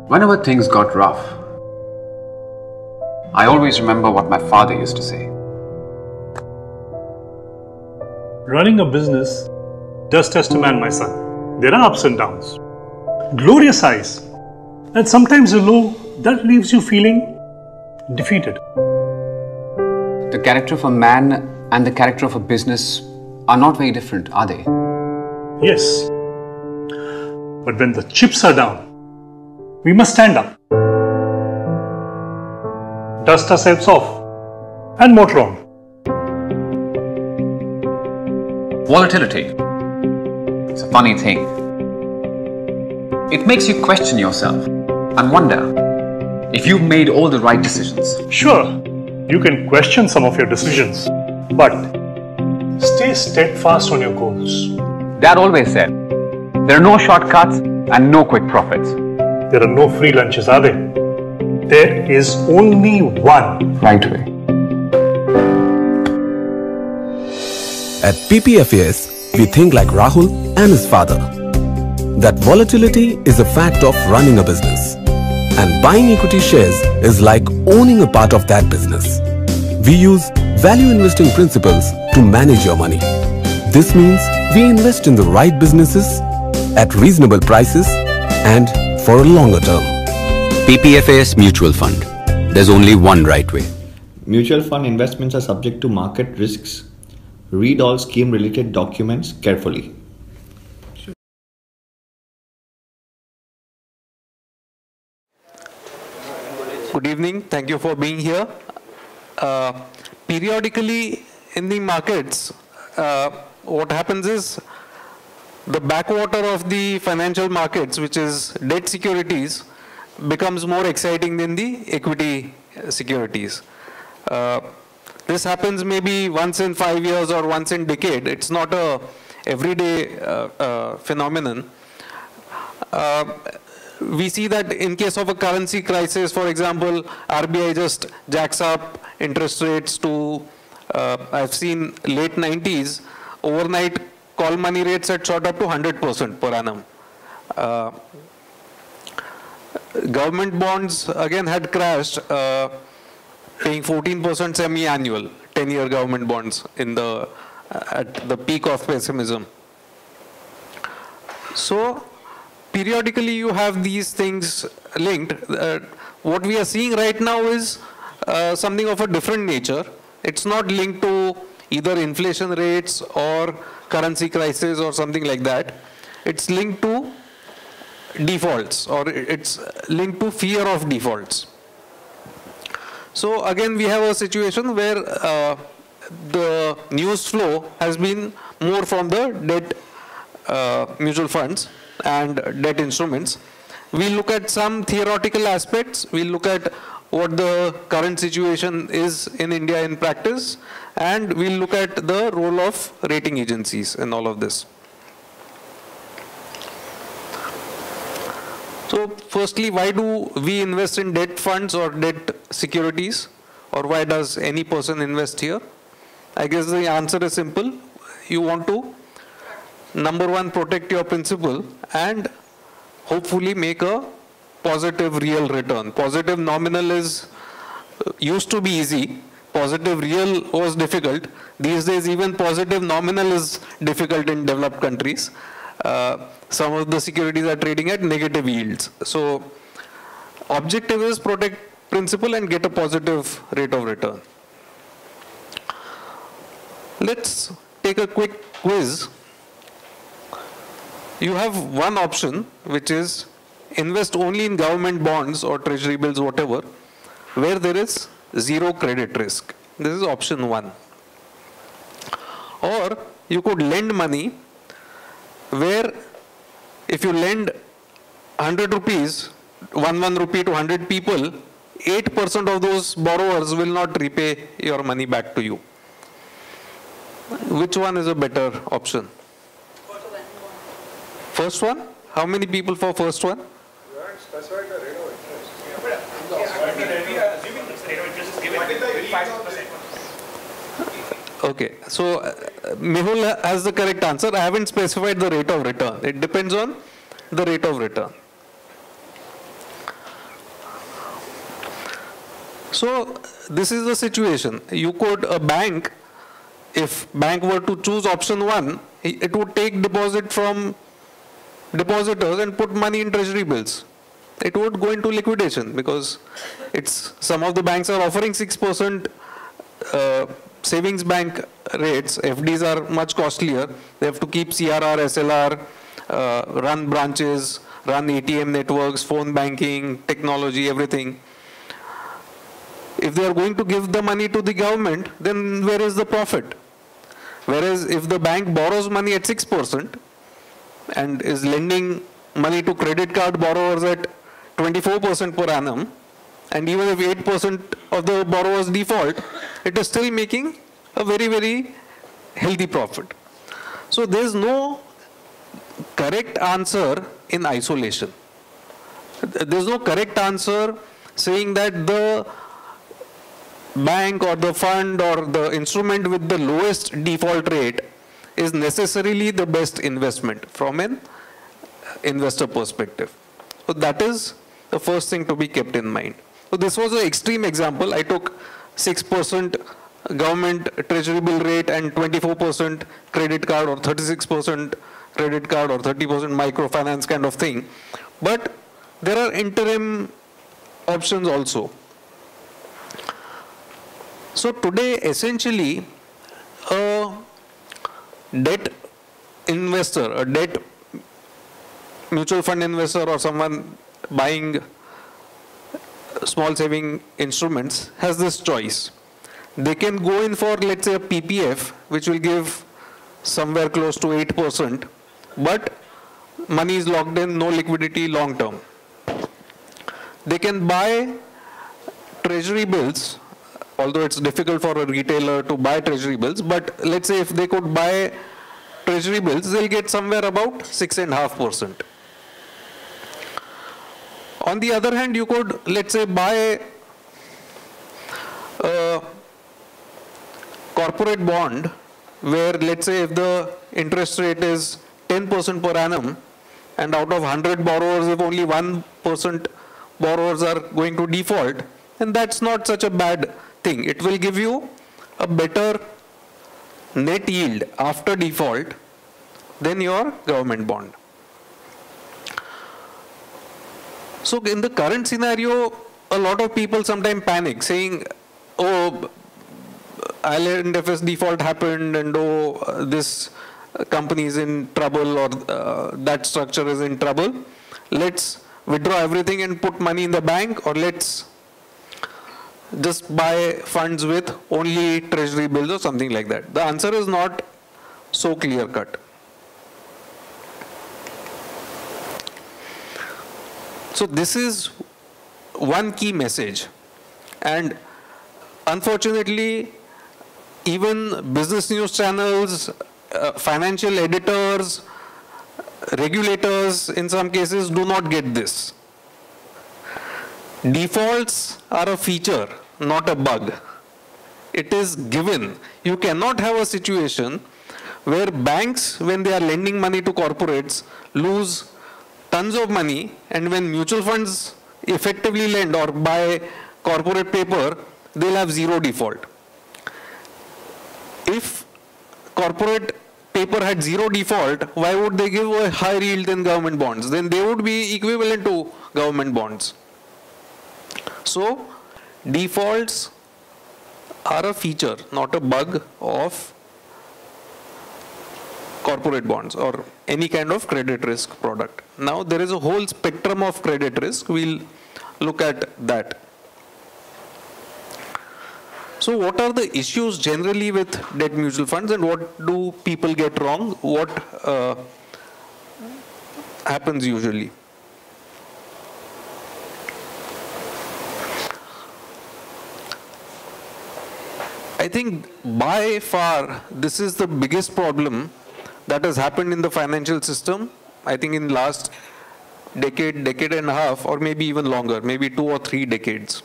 Whenever things got rough, I always remember what my father used to say. Running a business does test a man, my son. There are ups and downs, glorious highs, and sometimes a low that leaves you feeling defeated. The character of a man and the character of a business are not very different, are they? Yes. But when the chips are down, we must stand up, dust ourselves off, and motor on. Volatility. It's a funny thing. It makes you question yourself and wonder if you've made all the right decisions. Sure, you can question some of your decisions, but stay steadfast on your goals. Dad always said, there are no shortcuts and no quick profits. There are no free lunches, are there? There is only one right way. At PPFAS, we think like Rahul and his father. That volatility is a fact of running a business. And buying equity shares is like owning a part of that business. We use value investing principles to manage your money. This means we invest in the right businesses at reasonable prices and for a longer term. PPFAS Mutual Fund. There's only one right way. Mutual fund investments are subject to market risks. Read all scheme-related documents carefully. Good evening. Thank you for being here. Periodically in the markets, what happens is the backwater of the financial markets, which is debt securities, becomes more exciting than the equity securities. This happens maybe once in 5 years or once in a decade. It's not a everyday phenomenon. We see that in case of a currency crisis, for example, RBI just jacks up interest rates to, I've seen late 90s, overnight call money rates had shot up to 100% per annum. Government bonds again had crashed, paying 14% semi-annual, 10-year government bonds in at the peak of pessimism. So periodically you have these things linked. What we are seeing right now is something of a different nature. It's not linked to either inflation rates or currency crisis or something like that. It's linked to defaults, or it's linked to fear of defaults. So again, we have a situation where the news flow has been more from the debt mutual funds and debt instruments. We look at some theoretical aspects. We look at what the current situation is in India in practice, and we look at the role of rating agencies in all of this. So firstly, why do we invest in debt funds or debt securities, or why does any person invest here? I guess the answer is simple. You want to, number one, protect your principal and hopefully make a positive real return. Positive nominal is used to be easy. Positive real was difficult. These days even positive nominal is difficult in developed countries. Some of the securities are trading at negative yields. So objective is protect principal and get a positive rate of return. Let's take a quick quiz. You have one option, which is invest only in government bonds or treasury bills, whatever, where there is zero credit risk. This is option one. Or you could lend money where if you lend 100 rupees, 1 rupee to 100 people, 8% of those borrowers will not repay your money back to you. Which one is a better option? First one? How many people for first one? Okay, so Mehul has the correct answer. I haven't specified the rate of return. It depends on the rate of return. So this is the situation. You could, a bank, if bank were to choose option 1, it would take deposit from depositors and put money in treasury bills. It would go into liquidation because some of the banks are offering 6% savings bank rates. FDs are much costlier. They have to keep CRR, SLR, run branches, run ATM networks, phone banking, technology, everything. If they are going to give the money to the government, then where is the profit? Whereas if the bank borrows money at 6% and is lending money to credit card borrowers at 24% per annum, and even if 8% of the borrowers default, it is still making a very, very healthy profit. So there is no correct answer in isolation. There is no correct answer saying that the bank or the fund or the instrument with the lowest default rate is necessarily the best investment from an investor perspective. So that is the first thing to be kept in mind. So this was an extreme example. I took 6% government treasury bill rate and 24% credit card or 36% credit card or 30% microfinance kind of thing. But there are interim options also. So today, essentially, a debt investor, a debt mutual fund investor or someone buying small saving instruments has this choice. They can go in for, let's say, a PPF, which will give somewhere close to 8%, but money is locked in, no liquidity long term. They can buy treasury bills, although it's difficult for a retailer to buy treasury bills, but let's say if they could buy treasury bills, they'll get somewhere about 6.5%. On the other hand, you could, let's say, buy a corporate bond where, let's say, if the interest rate is 10% per annum, and out of 100 borrowers, if only 1% borrowers are going to default, then that's not such a bad thing. It will give you a better net yield after default than your government bond. So in the current scenario, a lot of people sometimes panic saying, oh, IL&FS default happened and oh, this company is in trouble or that structure is in trouble. Let's withdraw everything and put money in the bank, or let's just buy funds with only treasury bills or something like that. The answer is not so clear cut. So this is one key message, and unfortunately even business news channels, financial editors, regulators in some cases do not get this. Defaults are a feature, not a bug. It is given. You cannot have a situation where banks, when they are lending money to corporates, lose tons of money, and when mutual funds effectively lend or buy corporate paper, they'll have zero default. If corporate paper had zero default, why would they give a higher yield than government bonds? Then they would be equivalent to government bonds. So defaults are a feature, not a bug of corporate bonds or any kind of credit risk product. Now there is a whole spectrum of credit risk. We'll look at that. So what are the issues generally with debt mutual funds, and what do people get wrong? What happens usually? I think by far this is the biggest problem that has happened in the financial system, I think in last decade, decade and a half, or maybe even longer, maybe 2 or 3 decades.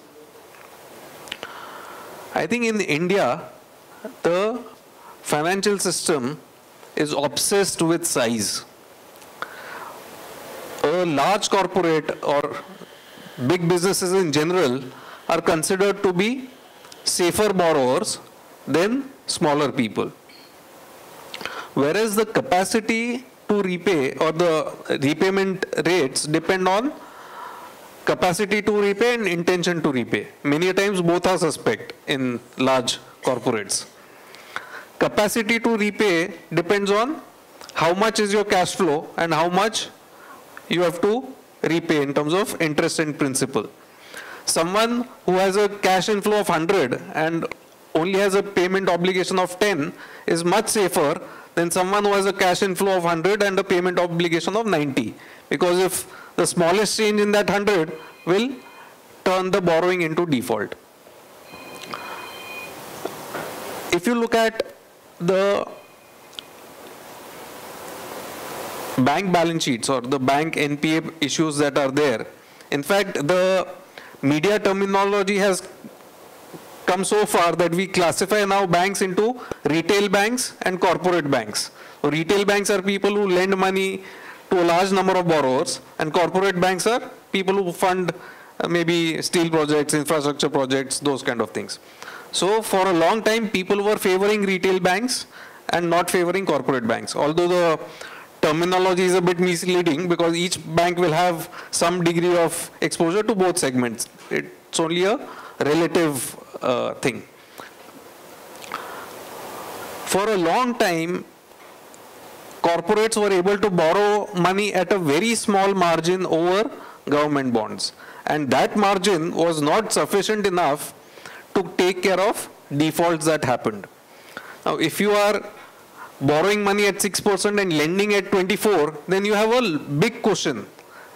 I think in India, the financial system is obsessed with size. A large corporate or big businesses in general are considered to be safer borrowers than smaller people. Whereas the capacity to repay or the repayment rates depend on capacity to repay and intention to repay. Many times both are suspect in large corporates. Capacity to repay depends on how much is your cash flow and how much you have to repay in terms of interest and principal. Someone who has a cash inflow of 100 and only has a payment obligation of 10 is much safer than someone who has a cash inflow of 100 and a payment obligation of 90. Because if the smallest change in that 100 will turn the borrowing into default. If you look at the bank balance sheets or the bank NPA issues that are there, in fact, the media terminology has come so far that we classify now banks into retail banks and corporate banks. So retail banks are people who lend money to a large number of borrowers, and corporate banks are people who fund maybe steel projects, infrastructure projects, those kind of things. So for a long time, people were favoring retail banks and not favoring corporate banks. Although the terminology is a bit misleading because each bank will have some degree of exposure to both segments. It's only a relative thing. For a long time, corporates were able to borrow money at a very small margin over government bonds. And that margin was not sufficient enough to take care of defaults that happened. Now, if you are borrowing money at 6% and lending at 24%, then you have a big cushion.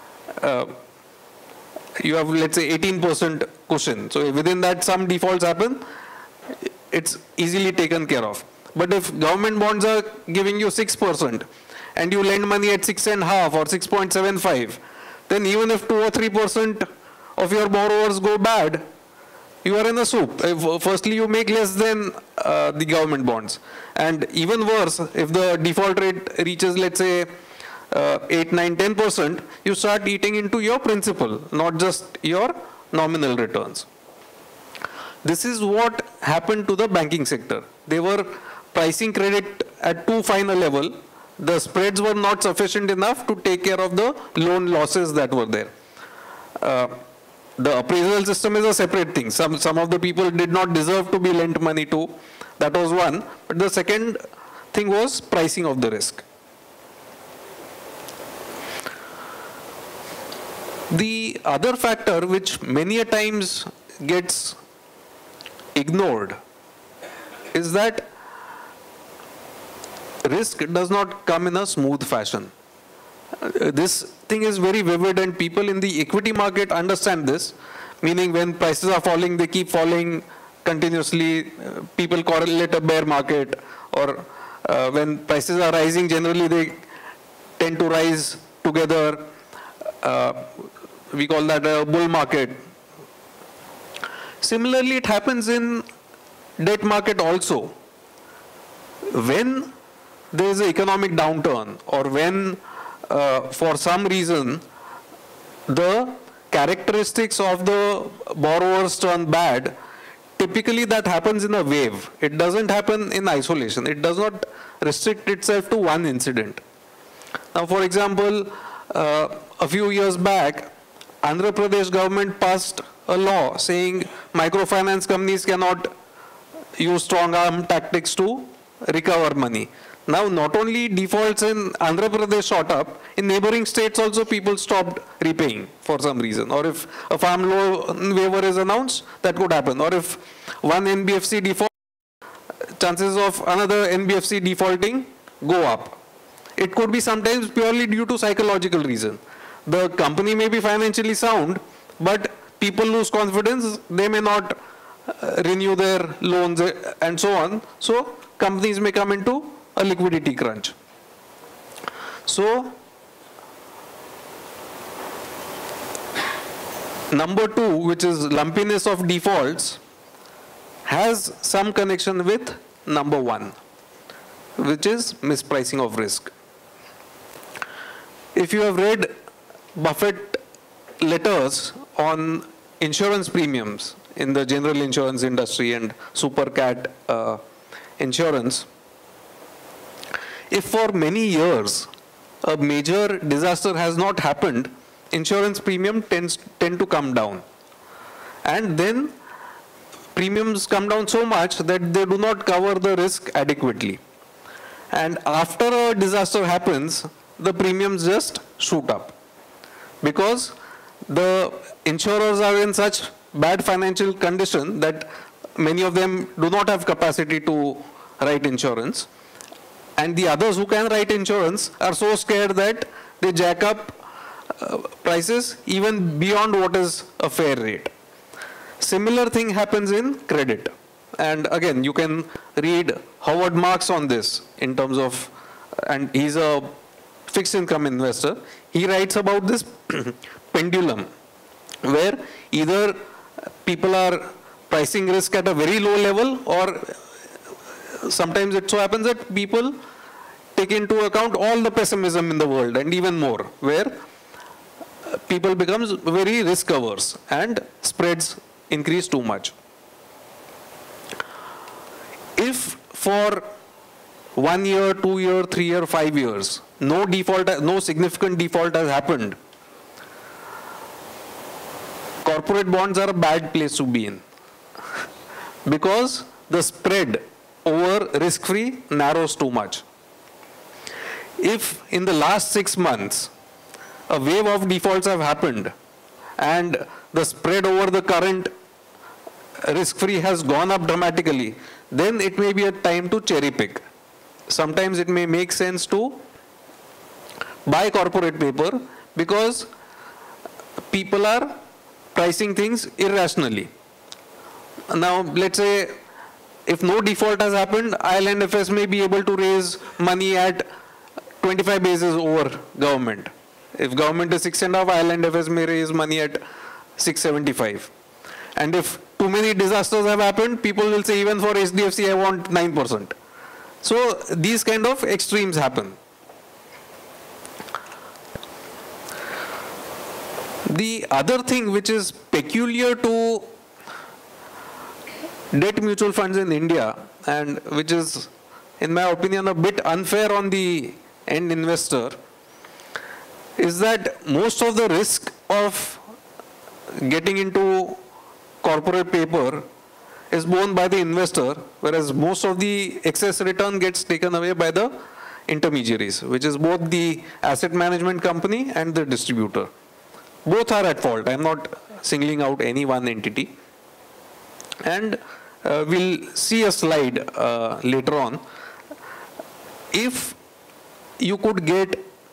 You have, let's say, 18% cushion. So within that, some defaults happen. It's easily taken care of. But if government bonds are giving you 6% and you lend money at 6.5 or 6.75, then even if 2 or 3% of your borrowers go bad, you are in a soup. Firstly, you make less than the government bonds. And even worse, if the default rate reaches, let's say, 8, 9, 10%, you start eating into your principal, not just your nominal returns. This is what happened to the banking sector. They were pricing credit at too fine a level. The spreads were not sufficient enough to take care of the loan losses that were there. The appraisal system is a separate thing. Some of the people did not deserve to be lent money to. That was one. But the second thing was pricing of the risk. The other factor which many a times gets ignored is that risk does not come in a smooth fashion. This thing is very vivid and people in the equity market understand this, meaning when prices are falling, they keep falling continuously. People correlate a bear market, or when prices are rising, generally they tend to rise together. We call that a bull market. Similarly, it happens in debt market also. When there is an economic downturn, or when for some reason the characteristics of the borrowers turn bad, typically that happens in a wave. It doesn't happen in isolation. It does not restrict itself to one incident. Now, for example, a few years back, Andhra Pradesh government passed a law saying microfinance companies cannot use strong arm tactics to recover money. Now, not only defaults in Andhra Pradesh shot up, in neighboring states also people stopped repaying for some reason. Or if a farm loan waiver is announced, that could happen. Or if one NBFC defaults, chances of another NBFC defaulting go up. It could be sometimes purely due to psychological reason. The company may be financially sound, but people lose confidence, they may not renew their loans and so on. So companies may come into a liquidity crunch. So number two, which is lumpiness of defaults, has some connection with number one, which is mispricing of risk. If you have read Buffett letters on insurance premiums, in the general insurance industry and super cat insurance. If for many years a major disaster has not happened, insurance premium tend to come down. And then premiums come down so much that they do not cover the risk adequately. And after a disaster happens, the premiums just shoot up. Because the insurers are in such bad financial condition that many of them do not have capacity to write insurance. And the others who can write insurance are so scared that they jack up prices even beyond what is a fair rate. Similar thing happens in credit. And again, you can read Howard Marks on this in terms of, and he's a fixed income investor. He writes about this pendulum where either people are pricing risk at a very low level, or sometimes it so happens that people take into account all the pessimism in the world and even more, where people becomes very risk averse and spreads increase too much. If for 1 year, 2 year, 3 year, 5 years, no default, no significant default has happened, corporate bonds are a bad place to be in, because the spread over risk-free narrows too much. If in the last 6 months a wave of defaults have happened and the spread over the current risk-free has gone up dramatically, then it may be a time to cherry pick. Sometimes it may make sense to buy corporate paper because people are pricing things irrationally. Now, let's say if no default has happened, IL&FS may be able to raise money at 25 basis over government. If government is 6.5, IL&FS may raise money at 6.75. And if too many disasters have happened, people will say even for HDFC I want 9%. So these kind of extremes happen. The other thing which is peculiar to debt mutual funds in India, and which is in my opinion a bit unfair on the end investor, is that most of the risk of getting into corporate paper is borne by the investor, whereas most of the excess return gets taken away by the intermediaries, which is both the asset management company and the distributor. Both are at fault. I am not singling out any one entity. And we'll see a slide later on. If you could get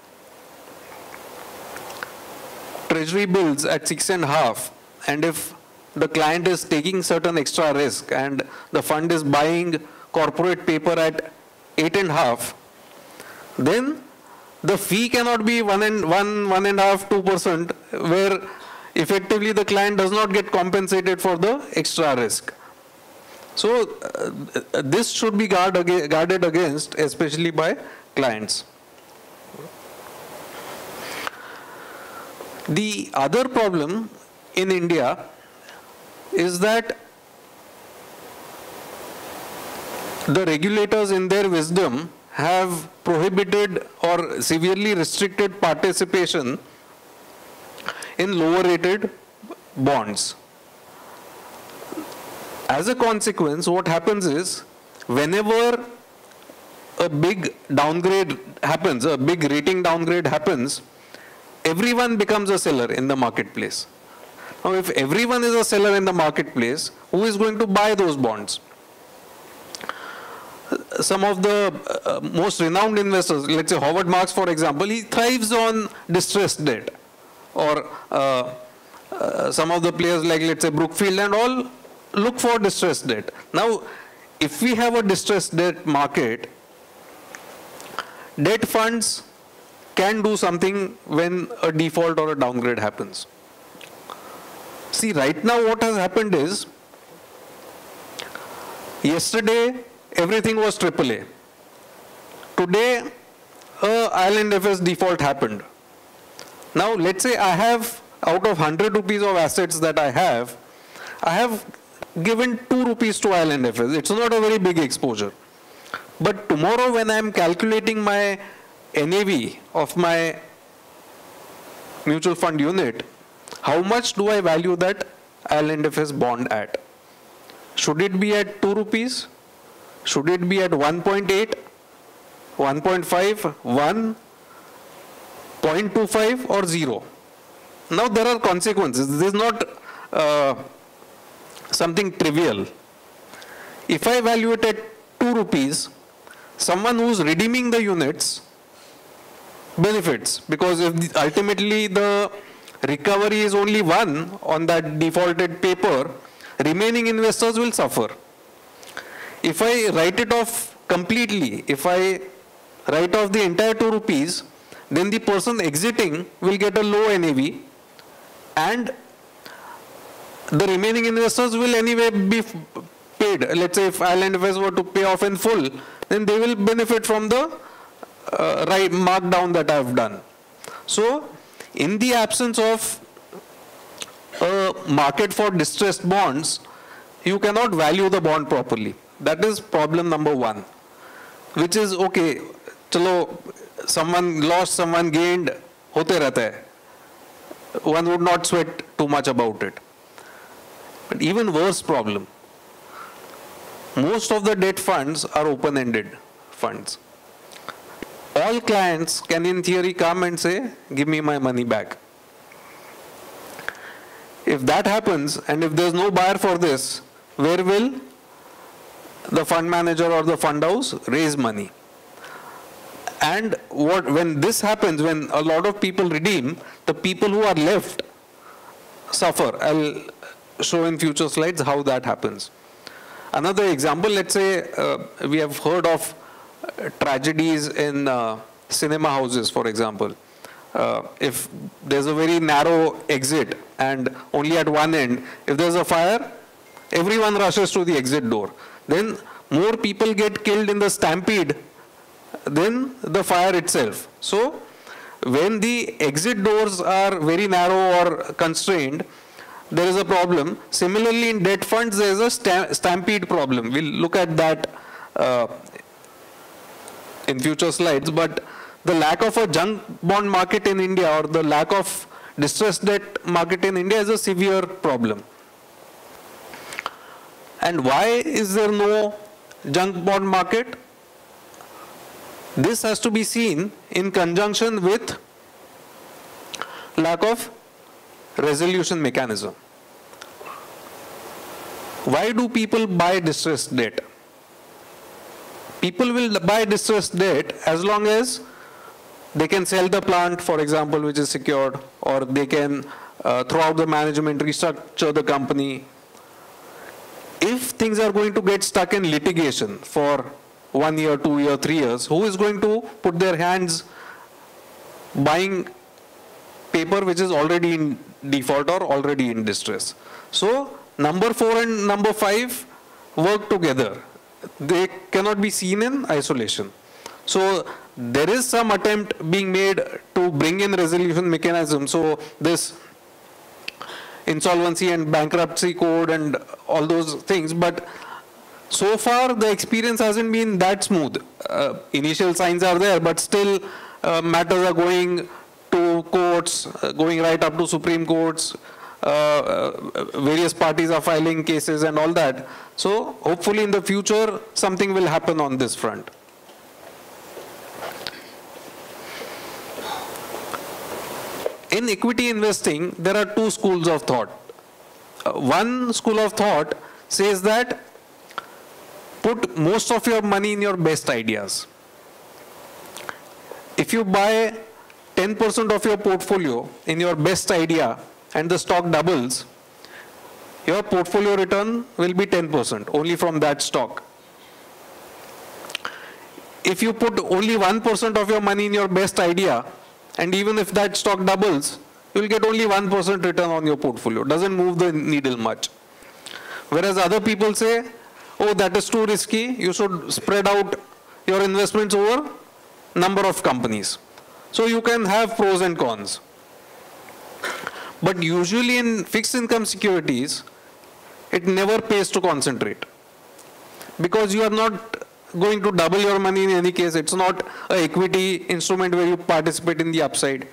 treasury bills at 6.5, and if the client is taking certain extra risk and the fund is buying corporate paper at 8.5, then the fee cannot be 1.5, 2%, where effectively the client does not get compensated for the extra risk. So this should be guarded against, especially by clients. The other problem in India is that the regulators in their wisdom have prohibited or severely restricted participation in lower rated bonds. As a consequence, what happens is, whenever a big downgrade happens, a big rating downgrade happens, everyone becomes a seller in the marketplace. Now, if everyone is a seller in the marketplace, who is going to buy those bonds? Some of the most renowned investors, let's say Howard Marks, for example, he thrives on distressed debt. Or some of the players like, let's say, Brookfield and all, look for distressed debt. Now, if we have a distressed debt market, debt funds can do something when a default or a downgrade happens. See, right now what has happened is, yesterday everything was AAA. Today, IL&FS default happened. Now, let's say I have, out of 100 rupees of assets that I have, I have given 2 rupees to IL&FS. It's not a very big exposure. But tomorrow when I am calculating my NAV of my mutual fund unit, how much do I value that IL&FS bond at? Should it be at 2 rupees? Should it be at 1.8, 1.5, 1, 0.25 or 0? Now there are consequences. This is not something trivial. If I value it at 2 rupees, someone who's redeeming the units benefits, because if ultimately the recovery is only 1 on that defaulted paper, remaining investors will suffer. If I write it off completely, if I write off the entire 2 rupees, then the person exiting will get a low NAV, and the remaining investors will anyway be paid. Let's say if IL&FS were to pay off in full, then they will benefit from the markdown that I have done. So, in the absence of a market for distressed bonds, you cannot value the bond properly. That is problem number 1, which is okay, chalo, someone lost, someone gained, hote rehta hai. One would not sweat too much about it. But even worse problem, most of the debt funds are open-ended funds. All clients can in theory come and say, give me my money back. If that happens, and if there's no buyer for this, where will the fund manager or the fund house raise money? And when this happens, when a lot of people redeem, the people who are left suffer. I'll show in future slides how that happens. Another example, let's say we have heard of tragedies in cinema houses, for example. If there's a very narrow exit and only at one end, if there's a fire, everyone rushes to the exit door. Then more people get killed in the stampede than the fire itself. So when the exit doors are very narrow or constrained, there is a problem. Similarly, in debt funds, there is a stampede problem. We'll look at that in future slides. But the lack of a junk bond market in India, or the lack of distressed debt market in India, is a severe problem. And why is there no junk bond market? This has to be seen in conjunction with lack of resolution mechanism. Why do people buy distressed debt? People will buy distressed debt as long as they can sell the plant, for example, which is secured, or they can throw out the management, restructure the company. If things are going to get stuck in litigation for 1 year, 2 years, 3 years, who is going to put their hands buying paper which is already in default or already in distress? So number 4 and number 5 work together. They cannot be seen in isolation. So there is some attempt being made to bring in resolution mechanism. So this insolvency and bankruptcy code and all those things, but so far the experience hasn't been that smooth. Initial signs are there, but still matters are going to courts, going right up to Supreme Courts. Various parties are filing cases and all that. So hopefully in the future something will happen on this front. In equity investing, there are 2 schools of thought. One school of thought says that put most of your money in your best ideas. If you buy 10% of your portfolio in your best idea and the stock doubles, your portfolio return will be 10% only from that stock. If you put only 1% of your money in your best idea, and even if that stock doubles, you will get only 1% return on your portfolio. Doesn't move the needle much. Whereas other people say, oh, that is too risky, you should spread out your investments over number of companies. So you can have pros and cons. But usually in fixed income securities, it never pays to concentrate, because you are not going to double your money in any case. It's not an equity instrument where you participate in the upside.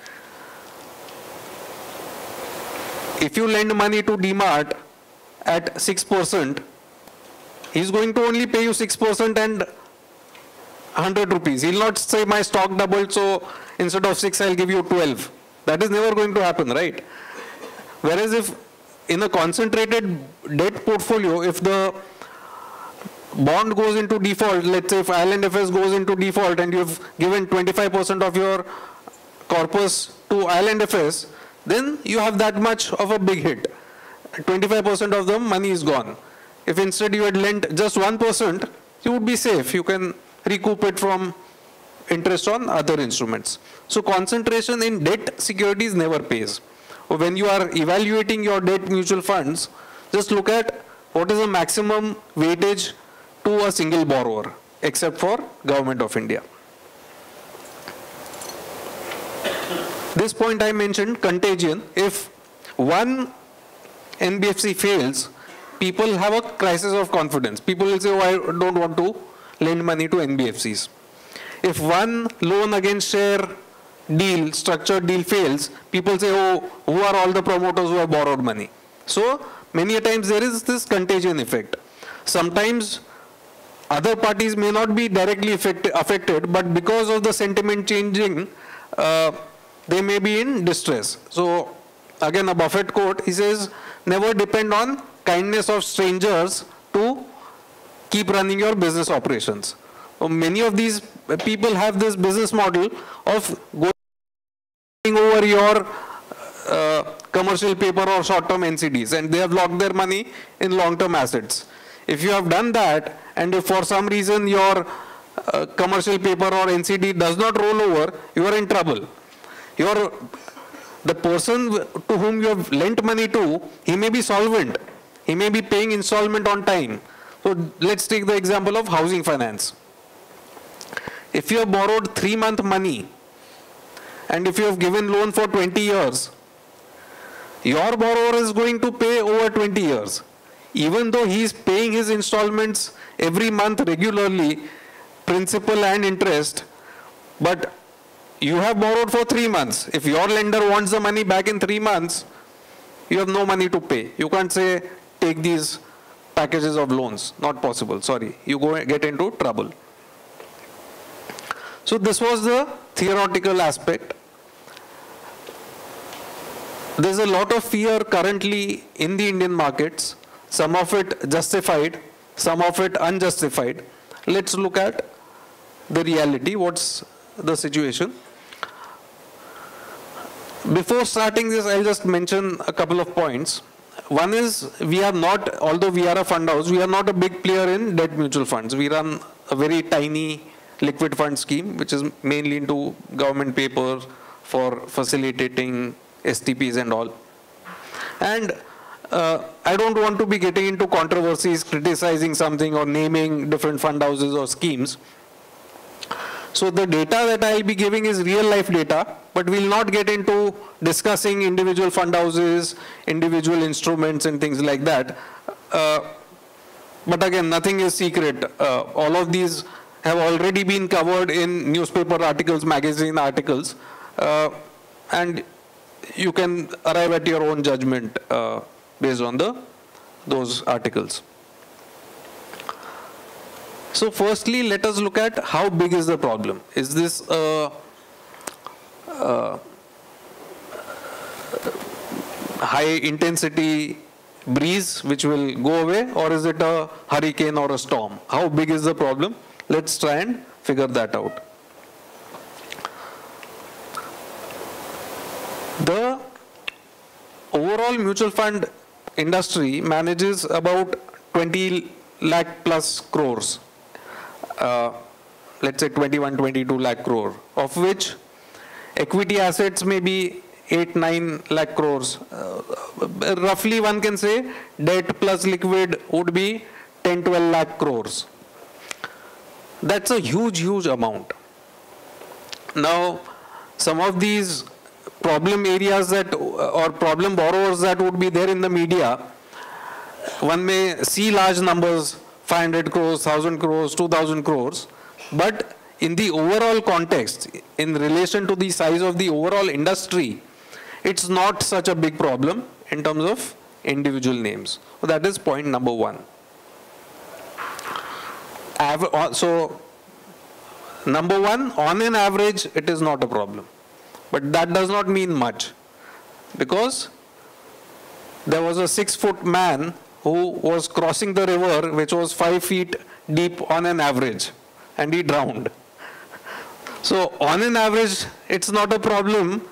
If you lend money to DMart at 6%, he's going to only pay you 6% and 100 rupees. He'll not say my stock doubled, so instead of 6, I'll give you 12. That is never going to happen, right? Whereas if in a concentrated debt portfolio, if the bond goes into default, let's say if IL&FS goes into default and you've given 25% of your corpus to IL&FS, then you have that much of a big hit. 25% of the money is gone. If instead you had lent just 1%, you would be safe. You can recoup it from interest on other instruments. So concentration in debt securities never pays. When you are evaluating your debt mutual funds, just look at what is the maximum weightage to a single borrower, except for Government of India. This point I mentioned, contagion. If one NBFC fails, people have a crisis of confidence. People will say, oh, I don't want to lend money to NBFCs. If one loan against share deal, structured deal fails, people say, oh, who are all the promoters who have borrowed money? So many a times there is this contagion effect. Sometimes other parties may not be directly affected, but because of the sentiment changing, they may be in distress. So again, a Buffett quote, he says, never depend on kindness of strangers to keep running your business operations. So many of these people have this business model of going over your commercial paper or short-term NCDs, and they have locked their money in long-term assets. If you have done that, and if for some reason your commercial paper or NCD does not roll over, you are in trouble. The person to whom you have lent money to, he may be solvent. He may be paying installment on time. So let's take the example of housing finance. If you have borrowed 3-month money, and if you have given loan for 20 years, your borrower is going to pay over 20 years. Even though he is paying his installments every month regularly, principal and interest, but you have borrowed for 3 months. If your lender wants the money back in 3 months, you have no money to pay. You can't say, take these packages of loans. Not possible, sorry. You get into trouble. So this was the theoretical aspect. There's a lot of fear currently in the Indian markets, some of it justified, some of it unjustified. Let's look at the reality. What's the situation? Before starting this, I'll just mention a couple of points. One is, we are not, although we are a fund house, we are not a big player in debt mutual funds. We run a very tiny liquid fund scheme, which is mainly into government paper for facilitating STPs and all. And I don't want to be getting into controversies, criticizing something or naming different fund houses or schemes. So the data that I'll be giving is real life data, but we'll not get into discussing individual fund houses, individual instruments and things like that. But again, nothing is secret. All of these have already been covered in newspaper articles, magazine articles, and you can arrive at your own judgment based on those articles. So firstly, let us look at how big is the problem. Is this a high intensity breeze which will go away, or is it a hurricane or a storm? How big is the problem? Let's try and figure that out. The overall mutual fund industry manages about 20 lakh plus crores. Let's say 21, 22 lakh crore, of which equity assets may be 8, 9 lakh crores. Roughly one can say debt plus liquid would be 10, 12 lakh crores. That's a huge, huge amount. Now, some of these problem areas that, or problem borrowers that would be there in the media, one may see large numbers, 500 crores, 1000 crores, 2000 crores, but in the overall context, in relation to the size of the overall industry, it's not such a big problem in terms of individual names. So that is point number one. So number one, on an average, it is not a problem. But that does not mean much, because there was a 6-foot man who was crossing the river, which was 5 feet deep on an average, and he drowned. So on an average, it's not a problem.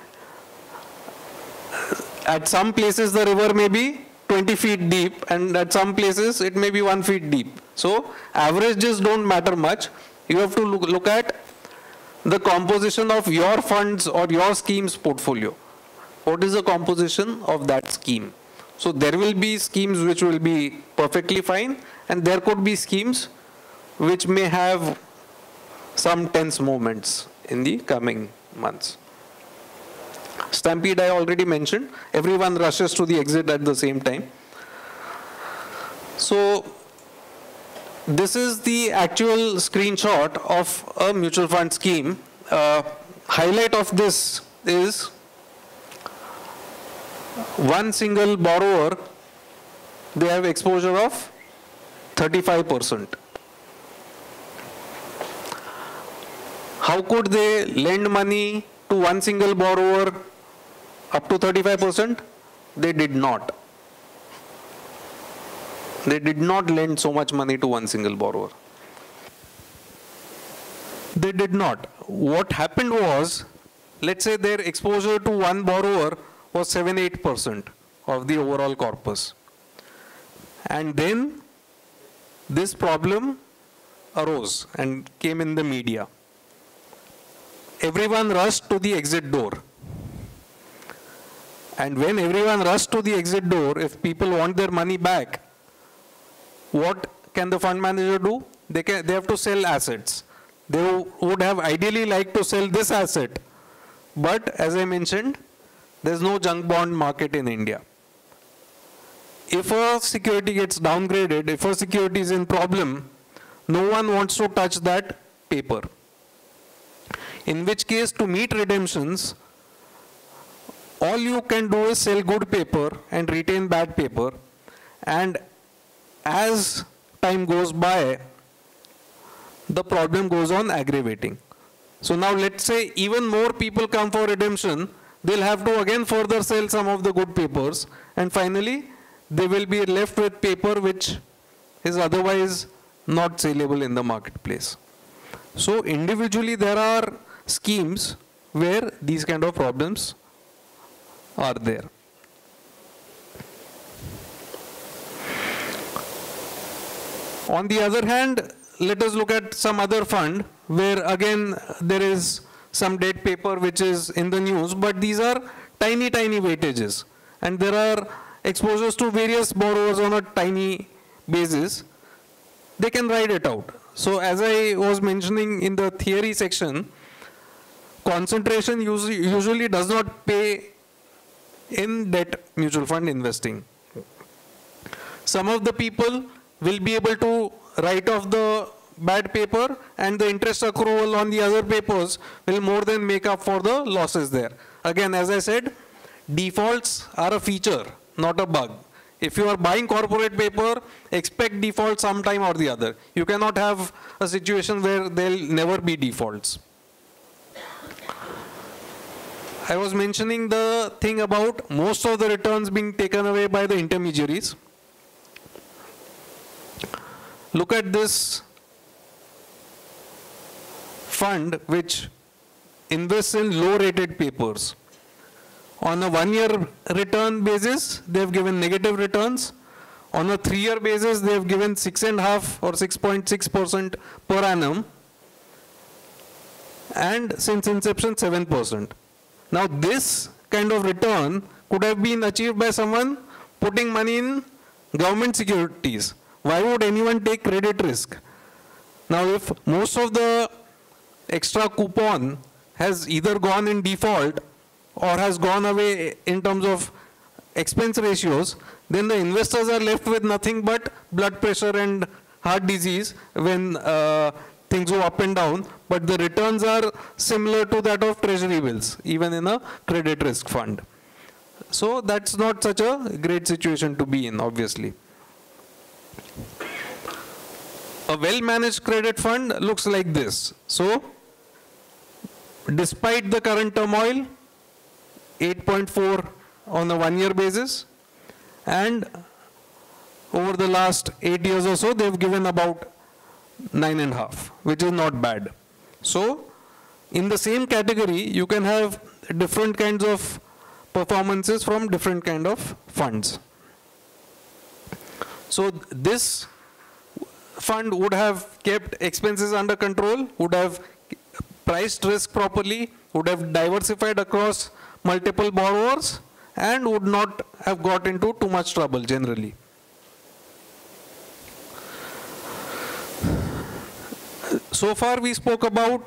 At some places, the river may be 20 feet deep, and at some places, it may be 1 foot deep. So averages don't matter much. You have to look at the composition of your funds or your scheme's portfolio. What is the composition of that scheme? So there will be schemes which will be perfectly fine, and there could be schemes which may have some tense moments in the coming months. Stampede I already mentioned. Everyone rushes to the exit at the same time. So this is the actual screenshot of a mutual fund scheme. Highlight of this is one single borrower, they have exposure of 35%. How could they lend money to one single borrower up to 35%? They did not. They did not lend so much money to one single borrower. They did not. What happened was, let's say their exposure to one borrower was 7-8% of the overall corpus. And then this problem arose and came in the media. Everyone rushed to the exit door. And when everyone rushed to the exit door, if people want their money back, what can the fund manager do? They have to sell assets. They would have ideally liked to sell this asset. But as I mentioned, there's no junk bond market in India. If a security gets downgraded, if a security is in problem, no one wants to touch that paper. In which case, to meet redemptions, all you can do is sell good paper and retain bad paper. And as time goes by, the problem goes on aggravating. So now let's say even more people come for redemption, they'll have to again further sell some of the good papers, and finally they will be left with paper which is otherwise not saleable in the marketplace. So individually there are schemes where these kind of problems are there. On the other hand, let us look at some other fund where again there is some debt paper which is in the news, but these are tiny weightages, and there are exposures to various borrowers on a tiny basis. They can ride it out. So as I was mentioning in the theory section, concentration usually does not pay in debt mutual fund investing. Some of the people will be able to write off the bad paper, and the interest accrual on the other papers will more than make up for the losses there. Again, as I said, defaults are a feature, not a bug. If you are buying corporate paper, expect default sometime or the other. You cannot have a situation where there will never be defaults. I was mentioning the thing about most of the returns being taken away by the intermediaries. Look at this fund which invests in low-rated papers. On a 1-year return basis, they have given negative returns. On a 3-year basis, they have given 6.5 or 6.6% per annum. And since inception, 7%. Now this kind of return could have been achieved by someone putting money in government securities. Why would anyone take credit risk? Now if most of the extra coupon has either gone in default or has gone away in terms of expense ratios, then the investors are left with nothing but blood pressure and heart disease when things go up and down, but the returns are similar to that of treasury bills, even in a credit risk fund. So that's not such a great situation to be in, obviously. A well-managed credit fund looks like this. So, despite the current turmoil, 8.4 on a one-year basis, and over the last 8 years or so, they've given about 9.5, which is not bad. So, in the same category, you can have different kinds of performances from different kind of funds. So, this fund would have kept expenses under control, would have priced risk properly, would have diversified across multiple borrowers, and would not have got into too much trouble generally. So far we spoke about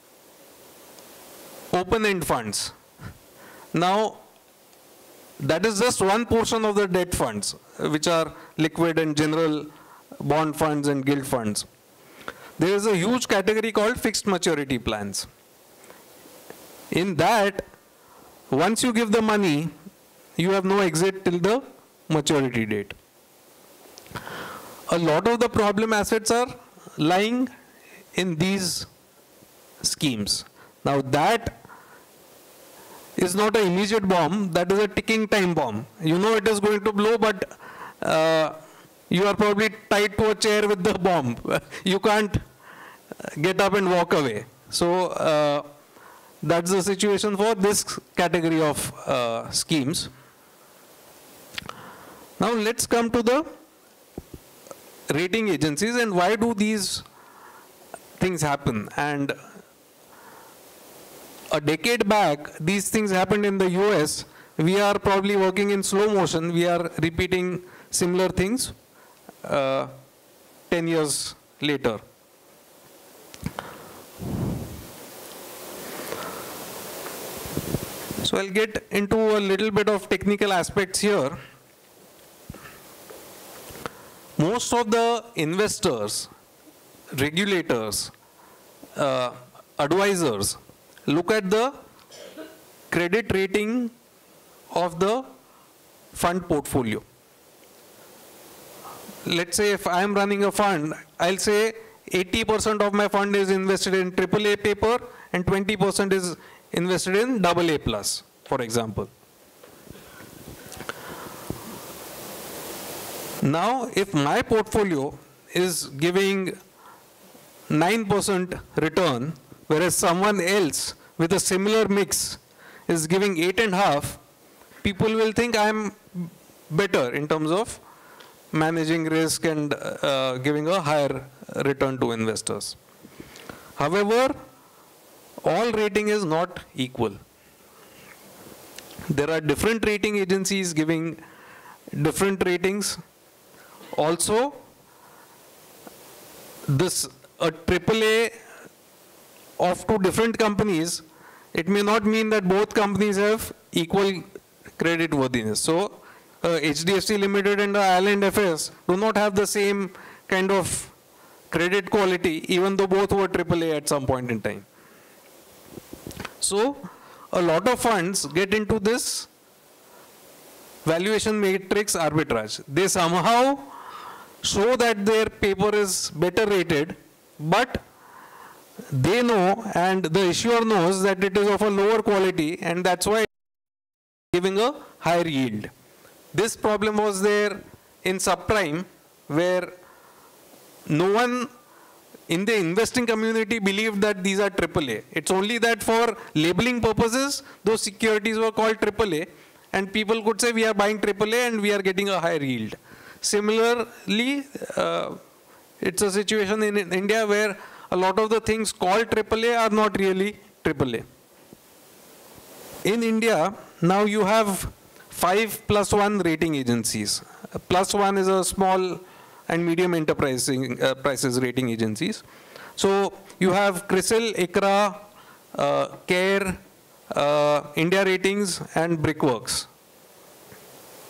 open-end funds. Now, that is just one portion of the debt funds, which are liquid and general bond funds and gilt funds. There is a huge category called fixed maturity plans. In that, once you give the money, you have no exit till the maturity date. A lot of the problem assets are lying in these schemes. Now that is not an immediate bomb, that is a ticking time bomb. You know it is going to blow, but you are probably tied to a chair with the bomb. You can't get up and walk away. So that's the situation for this category of schemes. Now let's come to the rating agencies and why do these things happen. And a decade back, these things happened in the US. We are probably working in slow motion. We are repeating similar things 10 years later. So I'll get into a little bit of technical aspects here. Most of the investors, regulators, advisors look at the credit rating of the fund portfolio. Let's say if I am running a fund, I'll say 80% of my fund is invested in AAA paper and 20% is invested in AA plus, for example. Now, if my portfolio is giving 9% return, whereas someone else with a similar mix is giving 8.5%, people will think I'm better in terms of managing risk and giving a higher return to investors. However, all rating is not equal. There are different rating agencies giving different ratings. Also, a AAA of two different companies, it may not mean that both companies have equal credit worthiness. So, HDFC Limited and Island FS do not have the same kind of credit quality, even though both were AAA at some point in time. So, a lot of funds get into this valuation matrix arbitrage. They somehow show that their paper is better rated, but they know and the issuer knows that it is of a lower quality, and that's why it's giving a higher yield. This problem was there in subprime, where no one in the investing community believed that these are AAA. It's only that for labeling purposes, those securities were called AAA, and people could say we are buying AAA and we are getting a higher yield. Similarly, it's a situation in India where a lot of the things called AAA are not really AAA. In India, now you have 5+1 rating agencies. +1 is a small and medium enterprises rating agencies. So you have Crisil, ICRA, CARE, India Ratings, and Brickworks.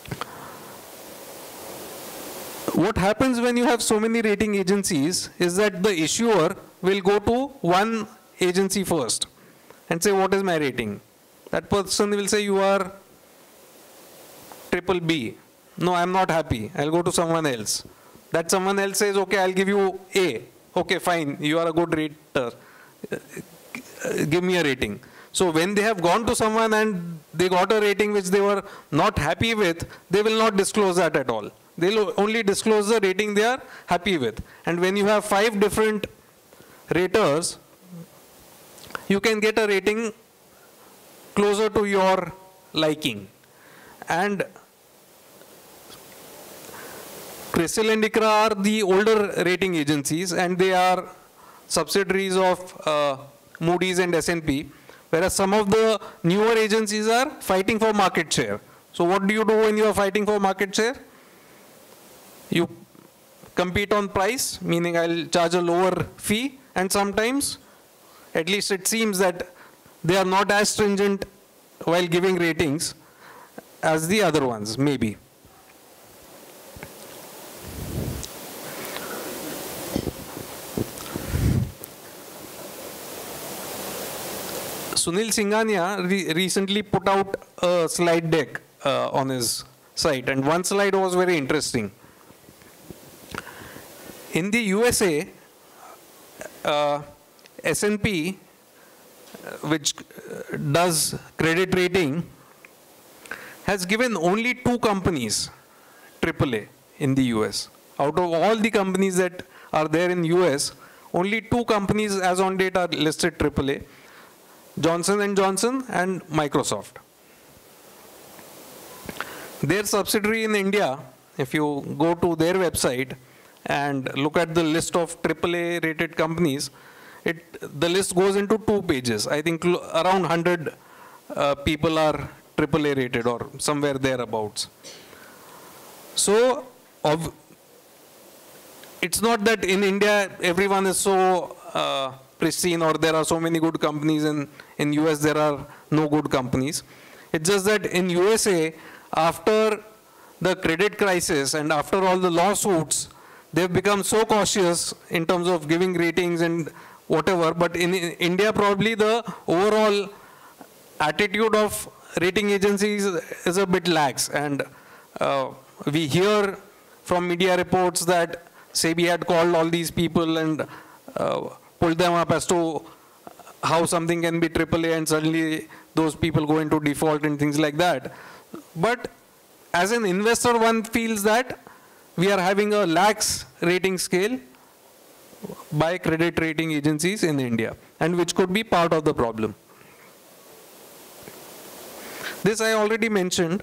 What happens when you have so many rating agencies is that the issuer will go to one agency first and say, what is my rating? That person will say, you are triple B. No, I'm not happy. I'll go to someone else. That someone else says, okay, I'll give you A. Okay, fine. You are a good rater. Give me a rating. So when they have gone to someone and they got a rating which they were not happy with, they will not disclose that at all. They will only disclose the rating they are happy with. And when you have 5 different raters, you can get a rating closer to your liking. And Crisil and ICRA are the older rating agencies, and they are subsidiaries of Moody's and S&P, whereas some of the newer agencies are fighting for market share. So what do you do when you are fighting for market share? You compete on price, meaning I'll charge a lower fee, and sometimes, at least it seems that they are not as stringent while giving ratings as the other ones, maybe. Sunil Singhania recently put out a slide deck on his site, and one slide was very interesting. In the USA, S&P, which does credit rating, has given only 2 companies AAA in the US. Out of all the companies that are there in US, only 2 companies as on date are listed AAA, Johnson & Johnson and Microsoft. Their subsidiary in India, if you go to their website and look at the list of AAA rated companies, the list goes into 2 pages. I think around 100 people are AAA rated or somewhere thereabouts. So it's not that in India everyone is so pristine or there are so many good companies, and in US there are no good companies. It's just that in USA, after the credit crisis and after all the lawsuits, they've become so cautious in terms of giving ratings and whatever. But in India, probably the overall attitude of rating agencies is a bit lax. And we hear from media reports that SEBI had called all these people and pulled them up as to how something can be AAA, and suddenly those people go into default and things like that. But as an investor, one feels that we are having a lax rating scale by credit rating agencies in India, and which could be part of the problem. This I already mentioned.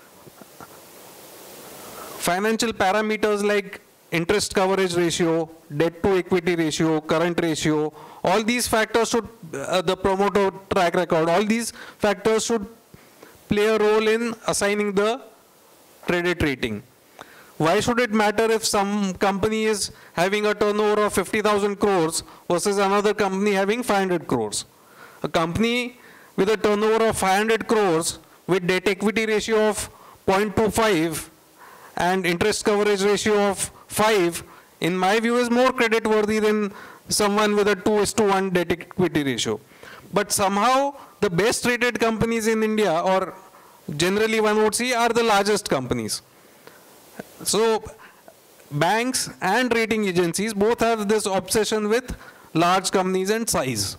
Financial parameters like interest coverage ratio, debt to equity ratio, current ratio, all these factors should, the promoter track record, all these factors should play a role in assigning the credit rating. Why should it matter if some company is having a turnover of 50,000 crores versus another company having 500 crores? A company with a turnover of 500 crores with debt equity ratio of 0.25 and interest coverage ratio of 5, in my view, is more credit worthy than someone with a 2:1 debt equity ratio. But somehow the best rated companies in India, or generally one would see, are the largest companies. So banks and rating agencies both have this obsession with large companies and size.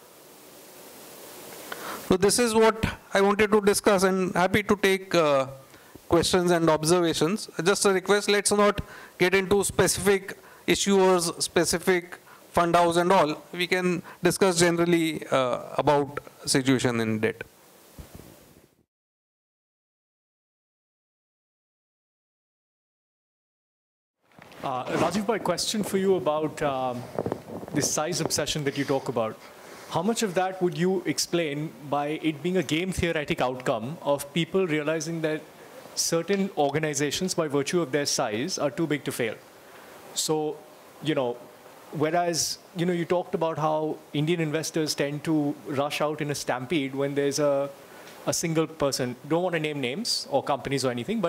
So this is what I wanted to discuss, and happy to take questions and observations. Just a request, let's not get into specific issuers, specific fund house and all. We can discuss generally about situation in debt. Rajiv, my question for you about this size obsession that you talk about. How much of that would you explain by it being a game theoretic outcome of people realizing that certain organizations, by virtue of their size, are too big to fail? So, whereas, you talked about how Indian investors tend to rush out in a stampede when there's a single person. Don't want to name names or companies or anything, but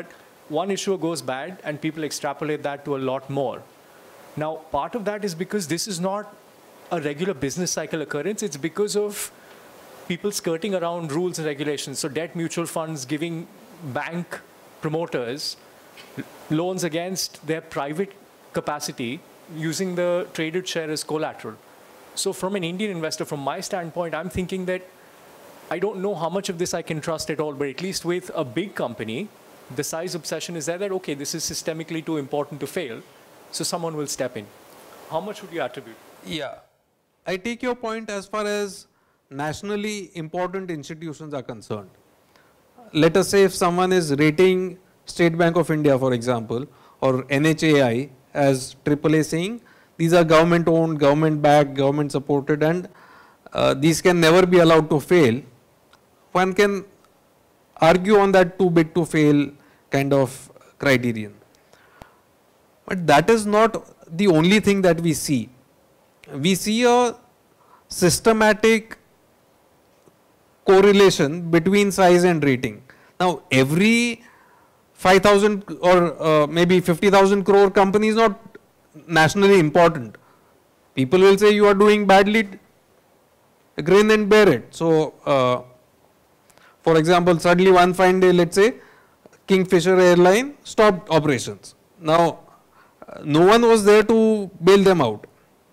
one issuer goes bad and people extrapolate that to a lot more. Now, part of that is because this is not a regular business cycle occurrence. It's because of people skirting around rules and regulations. So debt mutual funds giving bank promoters loans against their private capacity using the traded share as collateral. So from an Indian investor, from my standpoint, I'm thinking that I don't know how much of this I can trust at all, but at least with a big company, the size obsession is there that, okay, this is systemically too important to fail, so someone will step in. How much would you attribute? Yeah, I take your point as far as nationally important institutions are concerned. Let us say if someone is rating State Bank of India, for example, or NHAI as AAA, saying these are government owned, government backed, government supported, and these can never be allowed to fail, one can argue on that too big to fail kind of criterion. But that is not the only thing that we see. We see a systematic correlation between size and rating. Now, every 5,000 or maybe 50,000 crore company is not nationally important. People will say you are doing badly, grin and bear it. So, for example, suddenly one fine day, let's say, Kingfisher airline stopped operations. Now, no one was there to bail them out.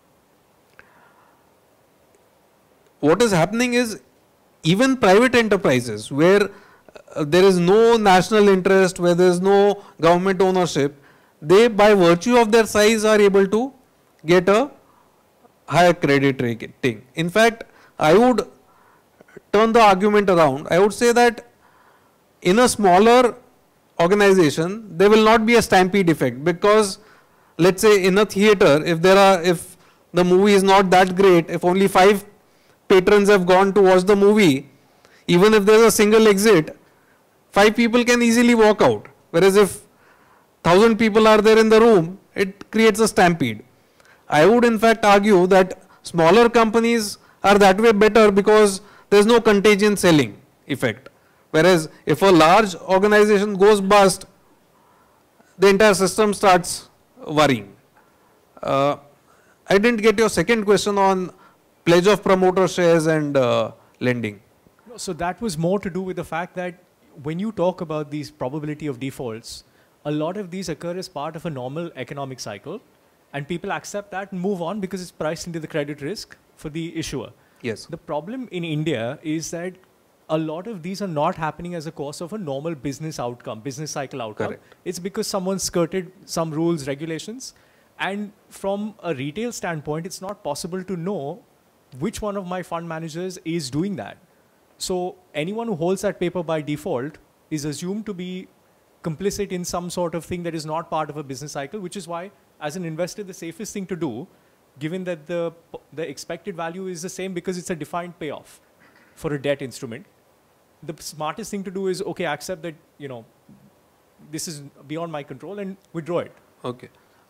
What is happening is, even private enterprises where there is no national interest, where there is no government ownership, they by virtue of their size are able to get a higher credit rating. In fact, I would turn the argument around. I would say that in a smaller organization, there will not be a stampede effect, because let's say in a theater, if the movie is not that great, if only 5 patrons have gone to watch the movie, even if there is a single exit, 5 people can easily walk out. Whereas if 1,000 people are there in the room, it creates a stampede. I would in fact argue that smaller companies are that way better, because there is no contagion selling effect. Whereas if a large organization goes bust, the entire system starts worrying. I didn't get your second question on pledge of promoter shares and lending. So that was more to do with the fact that when you talk about these probability of defaults, a lot of these occur as part of a normal economic cycle, and people accept that and move on because it's priced into the credit risk for the issuer. Yes. The problem in India is that a lot of these are not happening as a course of a normal business outcome, business cycle outcome. Correct. It's because someone skirted some rules, regulations, and from a retail standpoint, it's not possible to know which one of my fund managers is doing that. So anyone who holds that paper by default is assumed to be complicit in some sort of thing that is not part of a business cycle, which is why, as an investor, the safest thing to do, given that the expected value is the same because it's a defined payoff for a debt instrument, the smartest thing to do is, okay, accept that, you know, this is beyond my control and withdraw it. Okay.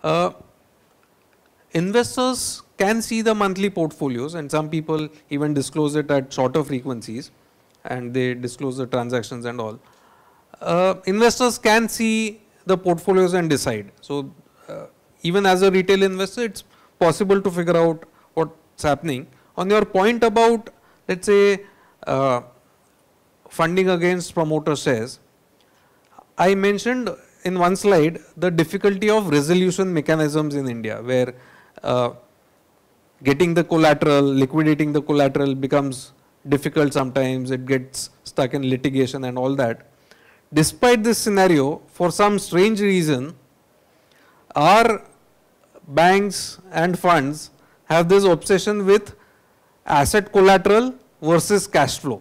Investors can see the monthly portfolios, and some people even disclose it at shorter frequencies, and they disclose the transactions and all. Investors can see the portfolios and decide. So, even as a retail investor, it's possible to figure out what's happening. On your point about, let's say, funding against promoter shares, I mentioned in one slide the difficulty of resolution mechanisms in India, where getting the collateral, liquidating the collateral becomes difficult sometimes, it gets stuck in litigation and all that. Despite this scenario, for some strange reason, our banks and funds have this obsession with asset collateral versus cash flow.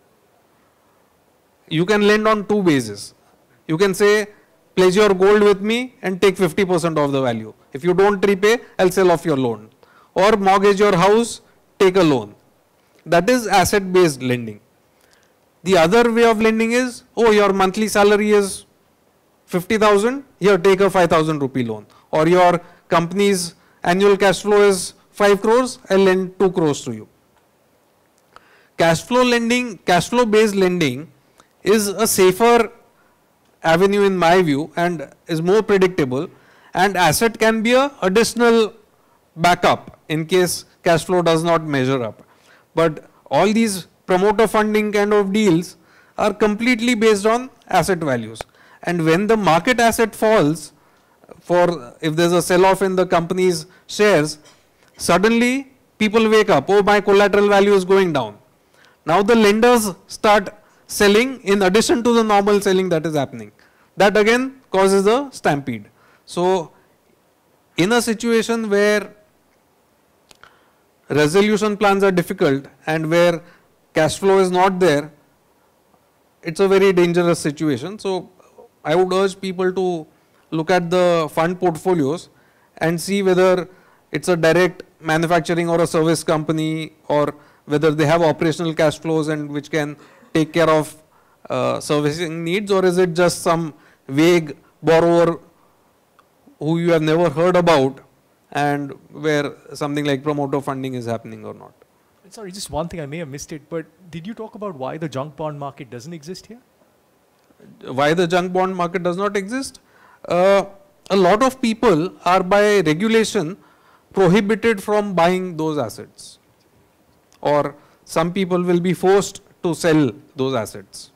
You can lend on 2 bases. You can say, pledge your gold with me and take 50% of the value. If you don't repay, I'll sell off your loan. Or mortgage your house, take a loan. That is asset based lending. The other way of lending is, oh, your monthly salary is 50,000, here take a 5,000 rupee loan. Or your company's annual cash flow is 5 crores, I'll lend 2 crores to you. Cash flow lending, cash flow based lending is a safer avenue in my view and is more predictable, and asset can be a additional backup in case cash flow does not measure up. But all these promoter funding kind of deals are completely based on asset values. And when the market asset falls, if there's a sell-off in the company's shares, suddenly people wake up, oh, my collateral value is going down. Now the lenders start selling in addition to the normal selling that is happening. That again causes a stampede. So in a situation where resolution plans are difficult and where cash flow is not there, it's a very dangerous situation. So I would urge people to look at the fund portfolios and see whether it's a direct manufacturing or a service company, or whether they have operational cash flows and which can take care of servicing needs, or is it just some vague borrower who you have never heard about and where something like promoter funding is happening or not. Sorry, just one thing, I may have missed it, but did you talk about why the junk bond market doesn't exist here? Why the junk bond market does not exist? A lot of people are by regulation prohibited from buying those assets, or some people will be forced to sell those assets.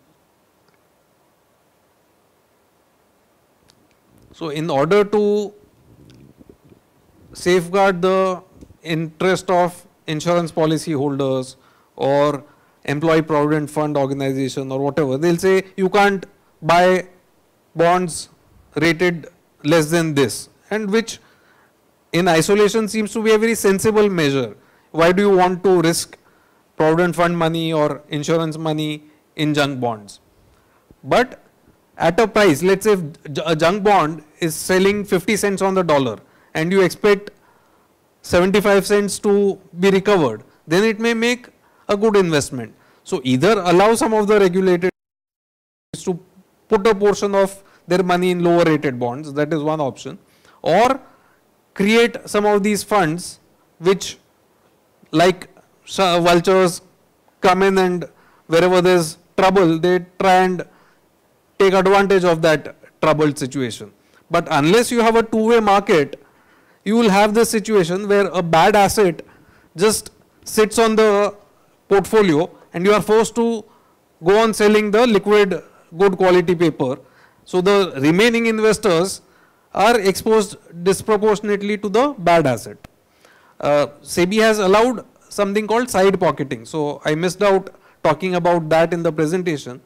So in order to safeguard the interest of insurance policy holders or employee provident fund organization or whatever, they'll say you can't buy bonds rated less than this, and which in isolation seems to be a very sensible measure. Why do you want to risk provident fund money or insurance money in junk bonds? But at a price, let's say if a junk bond is selling 50 cents on the dollar and you expect 75 cents to be recovered, then it may make a good investment. So either allow some of the regulated to put a portion of their money in lower rated bonds, that is one option, or create some of these funds which, like vultures, come in and wherever there is trouble, they try and take advantage of that troubled situation. But unless you have a two-way market, you will have this situation where a bad asset just sits on the portfolio and you are forced to go on selling the liquid good quality paper. So the remaining investors are exposed disproportionately to the bad asset. SEBI has allowed something called side pocketing. So I missed out talking about that in the presentation.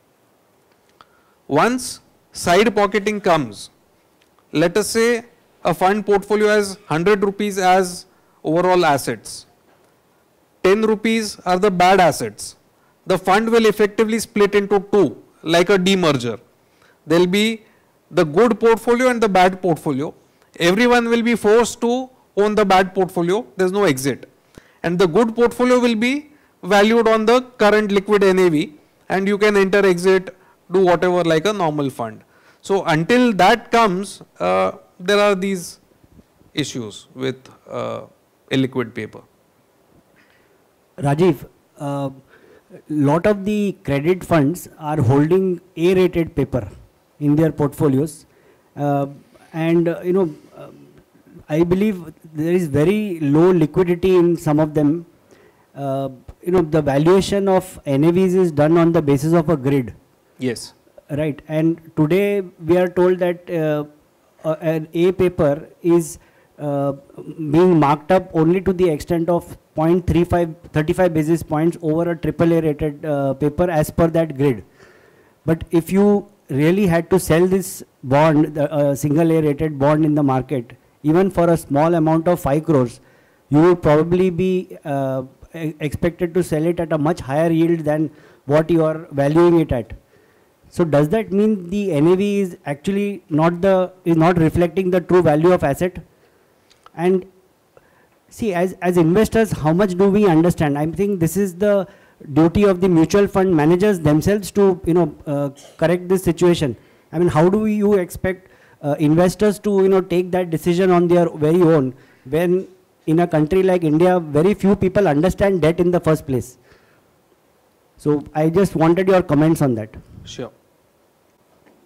Once side pocketing comes, let us say a fund portfolio has 100 rupees as overall assets. 10 rupees are the bad assets. The fund will effectively split into two, like a demerger. There will be the good portfolio and the bad portfolio. Everyone will be forced to own the bad portfolio. There is no exit. And the good portfolio will be valued on the current liquid NAV, and you can enter, exit, do whatever like a normal fund. So until that comes, there are these issues with illiquid paper. Rajiv, lot of the credit funds are holding A-rated paper in their portfolios, and I believe there is very low liquidity in some of them. The valuation of NAVs is done on the basis of a grid. Yes. Right, and today we are told that an A paper is being marked up only to the extent of 35 basis points over a AAA rated paper as per that grid. But if you really had to sell this bond, the single A rated bond in the market, even for a small amount of 5 crores, you would probably be expected to sell it at a much higher yield than what you are valuing it at. So does that mean the NAV is actually not reflecting the true value of asset? And see, as investors, how much do we understand? I think this is the duty of the mutual fund managers themselves to correct this situation. I mean, how do you expect investors to take that decision on their very own when in a country like India, very few people understand debt in the first place? So I just wanted your comments on that. Sure.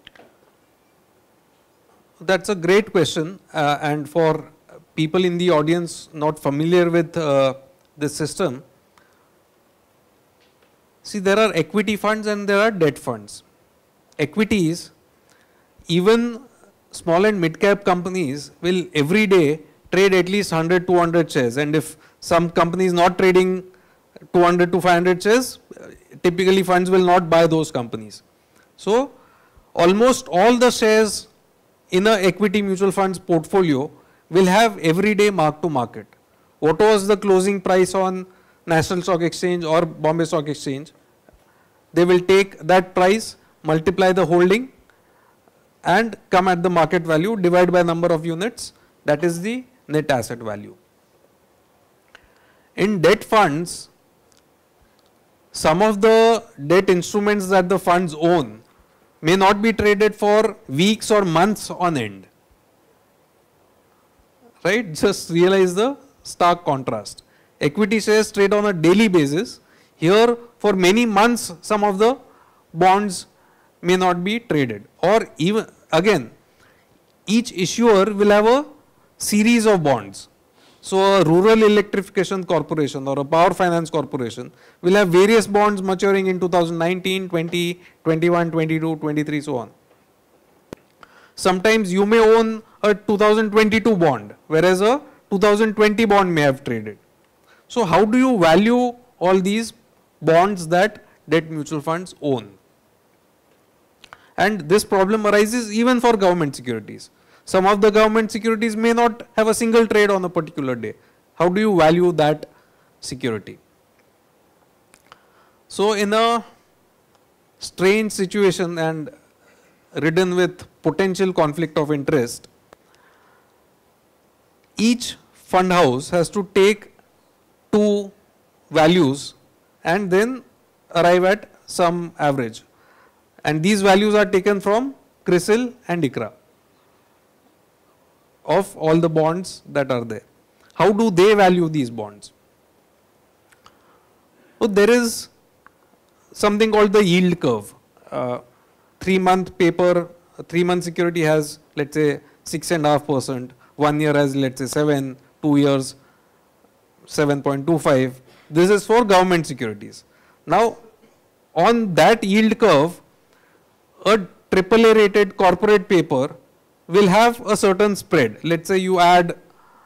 That's a great question, and for people in the audience not familiar with this system, see, there are equity funds and there are debt funds. Equities, even small and mid cap companies will every day trade at least 100, 200 shares, and if some company is not trading 200 to 500 shares, typically funds will not buy those companies. So almost all the shares in a equity mutual funds portfolio will have everyday mark to market. What was the closing price on National Stock Exchange or Bombay Stock Exchange? They will take that price, multiply the holding and come at the market value, divide by number of units, that is the net asset value. In debt funds, some of the debt instruments that the funds own may not be traded for weeks or months on end. Right? Just realize the stark contrast. Equity shares trade on a daily basis. Here, for many months, some of the bonds may not be traded. Or even again, each issuer will have a series of bonds. So a rural electrification corporation or a power finance corporation will have various bonds maturing in 2019, 20, 21, 22, 23, so on. Sometimes you may own a 2022 bond, whereas a 2020 bond may have traded. So how do you value all these bonds that debt mutual funds own? And this problem arises even for government securities. Some of the government securities may not have a single trade on a particular day. How do you value that security? So in a strange situation and ridden with potential conflict of interest, each fund house has to take two values and then arrive at some average. And these values are taken from Crisil and ICRA of all the bonds that are there. How do they value these bonds? So there is something called the yield curve. 3-month paper, a 3-month security has, let's say, 6.5%, 1 year has, let's say, 7, 2 years 7.25. This is for government securities. Now, on that yield curve, a AAA rated corporate paper will have a certain spread. Let's say you add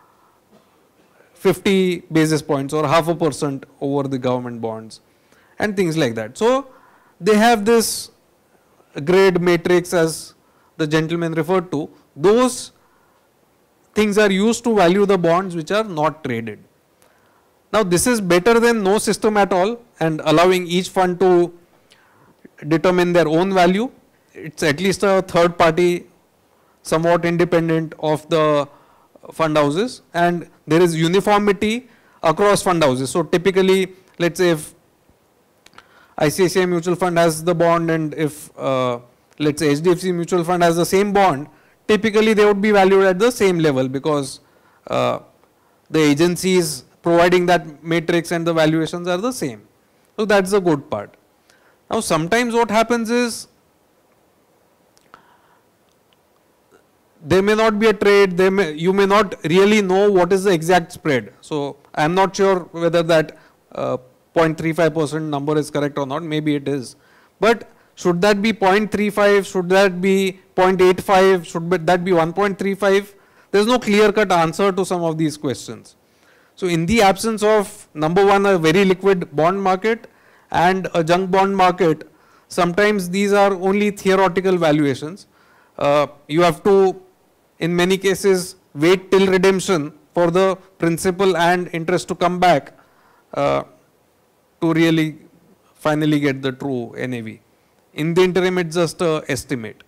50 basis points or 0.5% over the government bonds and things like that. So they have this grade matrix, as the gentleman referred to. Those things are used to value the bonds which are not traded. Now this is better than no system at all and allowing each fund to determine their own value. It's at least a third party, somewhat independent of the fund houses, and there is uniformity across fund houses. So typically, let's say if ICICI mutual fund has the bond and if let's say HDFC mutual fund has the same bond, typically they would be valued at the same level because the agencies providing that matrix and the valuations are the same. So that's the good part. Now sometimes what happens is there may not be a trade, you may not really know what is the exact spread. So I am not sure whether that 0.35% number is correct or not, maybe it is. But should that be 0.35, should that be 0.85, should that be 1.35? There is no clear-cut answer to some of these questions. So in the absence of, number one, a very liquid bond market and a junk bond market, sometimes these are only theoretical valuations. You have to, in many cases, wait till redemption for the principal and interest to come back to really finally get the true NAV. In the interim, it's just an estimate.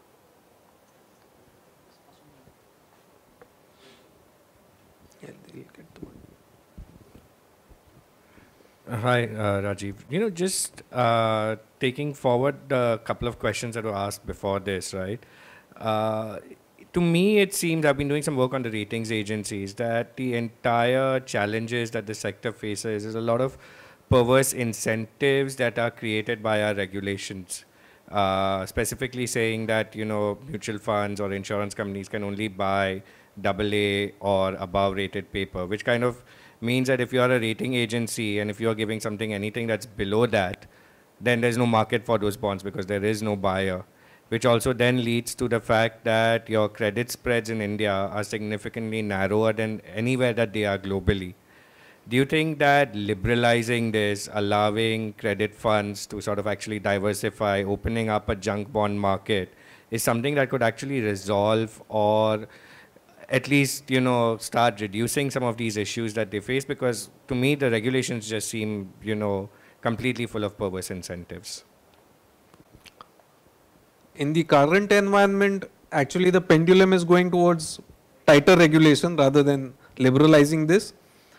Hi, Rajiv. You know, just taking forward a couple of questions that were asked before this, right? To me, it seems, I've been doing some work on the ratings agencies, that the entire challenges that the sector faces is a lot of perverse incentives that are created by our regulations. specifically saying that, you know, mutual funds or insurance companies can only buy AA or above rated paper, which kind of means that if you are a rating agency and if you are giving something, anything that's below that, then there's no market for those bonds because there is no buyer, which also then leads to the fact that your credit spreads in India are significantly narrower than anywhere that they are globally. Do you think that liberalizing this, allowing credit funds to sort of actually diversify, opening up a junk bond market is something that could actually resolve or at least, you know, start reducing some of these issues that they face? Because to me, the regulations just seem, you know, completely full of perverse incentives. In the current environment, actually the pendulum is going towards tighter regulation rather than liberalizing this.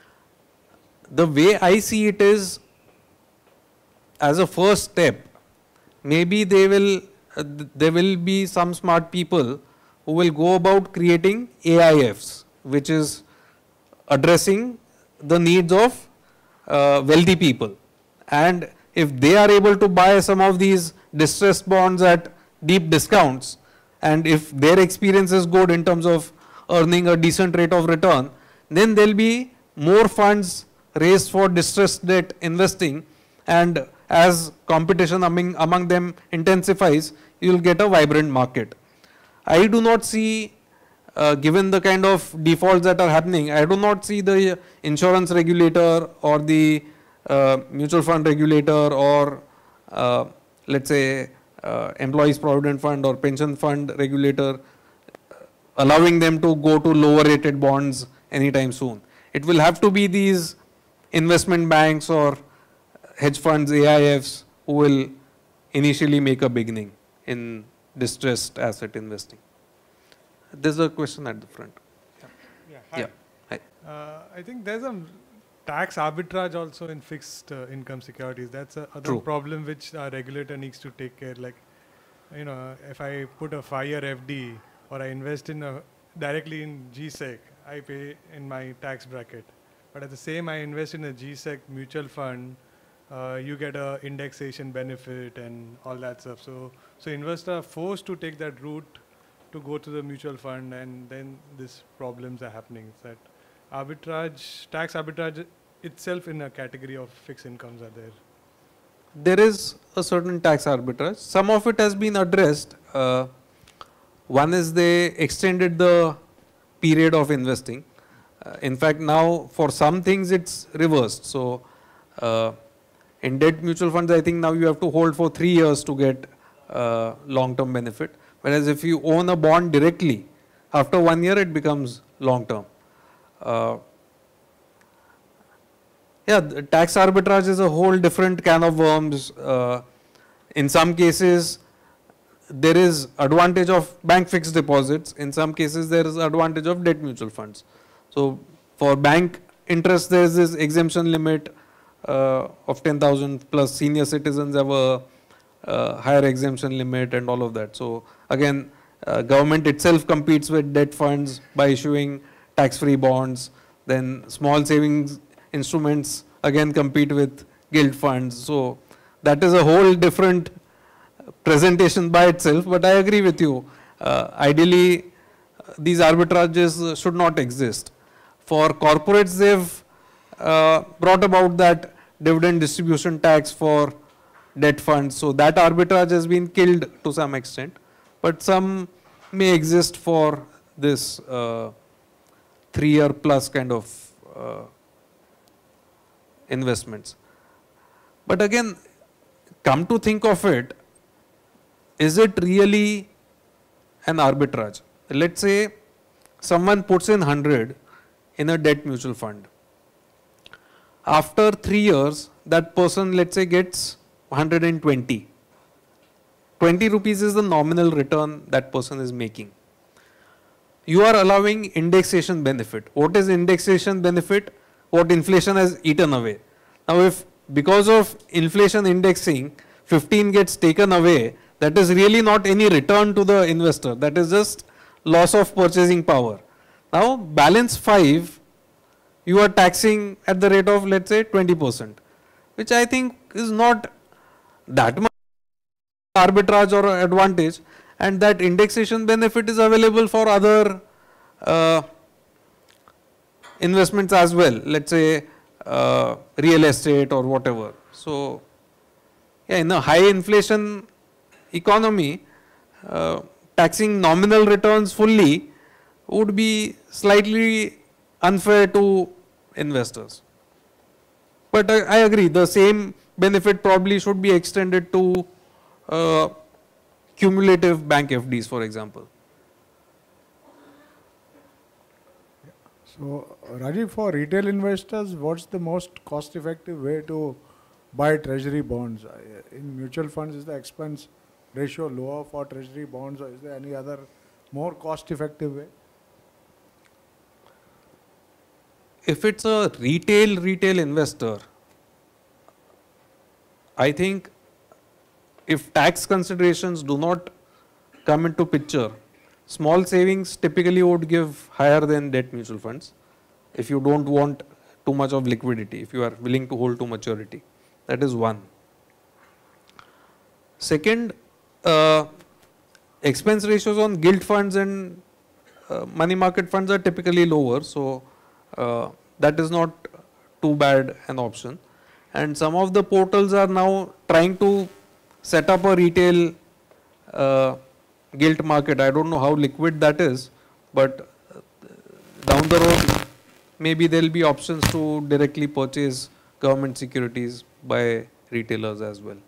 The way I see it is, as a first step, maybe there will be some smart people who will go about creating AIFs, which is addressing the needs of wealthy people. And if they are able to buy some of these distressed bonds at deep discounts, and if their experience is good in terms of earning a decent rate of return, then there will be more funds raised for distressed debt investing, and as competition among them intensifies, you will get a vibrant market. I do not see, given the kind of defaults that are happening, I do not see the insurance regulator or the mutual fund regulator or let's say employees provident fund or pension fund regulator allowing them to go to lower rated bonds anytime soon. It will have to be these investment banks or hedge funds, AIFs, who will initially make a beginning in distressed asset investing. There's a question at the front. Yeah, hi. Yeah. Hi. I think there's a tax arbitrage also in fixed income securities. That's another True. problem which our regulator needs to take care. Like, you know, if I put a 5-year FD or I invest in directly in GSEC, I pay in my tax bracket. But at the same, I invest in a GSEC mutual fund, you get a indexation benefit and all that stuff. So investors are forced to take that route to go to the mutual fund, and then these problems are happening. It's that arbitrage, tax arbitrage itself in a category of fixed incomes are there. There is a certain tax arbitrage. Some of it has been addressed. One is they extended the period of investing. In fact, now for some things it's reversed. So in debt mutual funds, I think now you have to hold for 3 years to get long-term benefit. Whereas if you own a bond directly, after 1 year it becomes long-term. Yeah, the tax arbitrage is a whole different can of worms. In some cases, there is advantage of bank fixed deposits. In some cases, there is advantage of debt mutual funds. So for bank interest, there is this exemption limit of 10,000 plus senior citizens have a higher exemption limit and all of that. So again, government itself competes with debt funds by issuing tax-free bonds. Then small savings instruments again compete with gilt funds. So that is a whole different presentation by itself. But I agree with you. Ideally, these arbitrages should not exist. For corporates, they've brought about that dividend distribution tax for debt funds. So that arbitrage has been killed to some extent. But some may exist for this 3-year plus kind of investments. But again, come to think of it, is it really an arbitrage? Let's say someone puts in 100 in a debt mutual fund. After 3 years, that person, let's say, gets 120. 20 rupees is the nominal return that person is making. You are allowing indexation benefit. What is indexation benefit? What inflation has eaten away. Now, if because of inflation indexing, 15 gets taken away, that is really not any return to the investor. That is just loss of purchasing power. Now, balance 5, you are taxing at the rate of, let's say, 20%, which I think is not that much arbitrage or advantage, and that indexation benefit is available for other investments as well, let's say real estate or whatever. So, yeah, in a high inflation economy, taxing nominal returns fully would be slightly unfair to investors. But I agree, the same benefit probably should be extended to cumulative bank FDs, for example. So, Rajiv, for retail investors, what's the most cost-effective way to buy treasury bonds? In mutual funds, is the expense ratio lower for treasury bonds, or is there any other more cost-effective way? If it's a retail investor, I think if tax considerations do not come into picture, small savings typically would give higher than debt mutual funds if you don't want too much of liquidity, if you are willing to hold to maturity. That is one. Second, expense ratios on gilt funds and money market funds are typically lower, so that is not too bad an option. And some of the portals are now trying to set up a retail gilt market. I don't know how liquid that is, but down the road maybe there will be options to directly purchase government securities by retailers as well.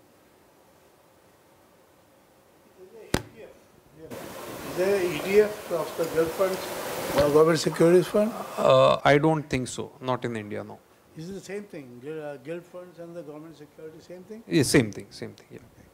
Is there ETF of the gilt funds or government securities fund? I don't think so, not in India, no. Is it the same thing? Gilt funds and the government security, same thing? Yeah, same thing, yeah.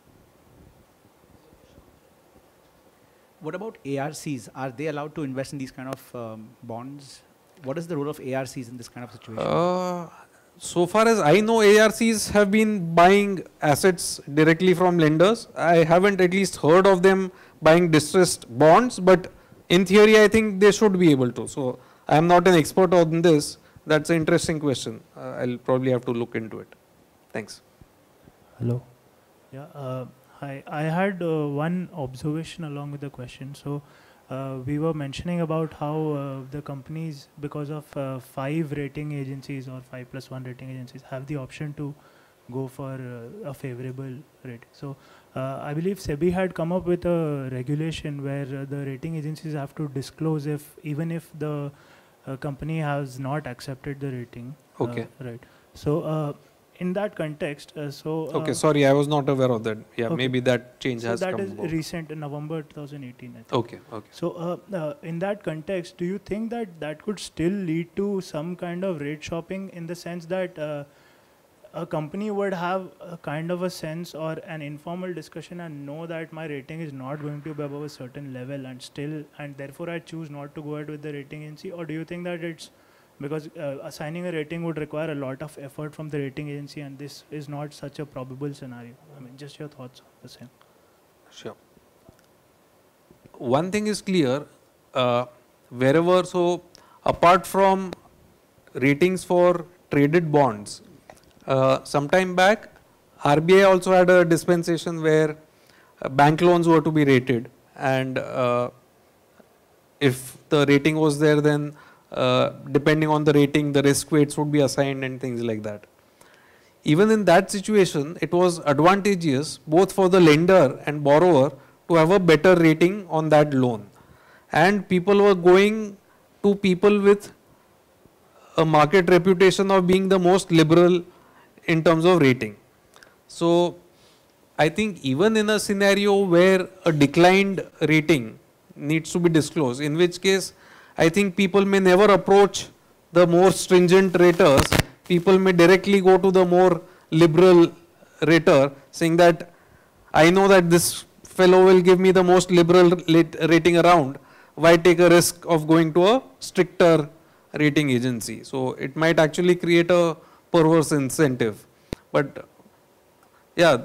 What about ARCs? Are they allowed to invest in these kind of bonds? What is the role of ARCs in this kind of situation? So far as I know, ARCs have been buying assets directly from lenders. I haven't at least heard of them buying distressed bonds, but in theory I think they should be able to. So I am not an expert on this. That's an interesting question. I'll probably have to look into it. Thanks. Hello. Yeah. Hi. I had one observation along with the question. So we were mentioning about how the companies, because of 5 rating agencies or 5+1 rating agencies, have the option to go for a favorable rating. So I believe SEBI had come up with a regulation where the rating agencies have to disclose even if the company has not accepted the rating. Okay. Right. So in that context, okay, sorry, I was not aware of that. Yeah, okay. Maybe that change has come about. That is recent, in November 2018, I think. Okay, okay. So in that context, do you think that that could still lead to some kind of rate shopping, in the sense that a company would have a kind of a sense or an informal discussion and know that my rating is not going to be above a certain level, and therefore I choose not to go ahead with the rating agency? Or do you think that it's because assigning a rating would require a lot of effort from the rating agency, and this is not such a probable scenario? I mean, just your thoughts on the same. Sure. One thing is clear, wherever, so apart from ratings for traded bonds, some time back, RBI also had a dispensation where bank loans were to be rated, and if the rating was there, then depending on the rating, the risk weights would be assigned and things like that. Even in that situation, it was advantageous both for the lender and borrower to have a better rating on that loan. And people were going to people with a market reputation of being the most liberal in terms of rating. So I think even in a scenario where a declined rating needs to be disclosed, in which case I think people may never approach the more stringent raters. People may directly go to the more liberal rater, saying that I know that this fellow will give me the most liberal rating around. Why take a risk of going to a stricter rating agency? So it might actually create a perverse incentive. But yeah,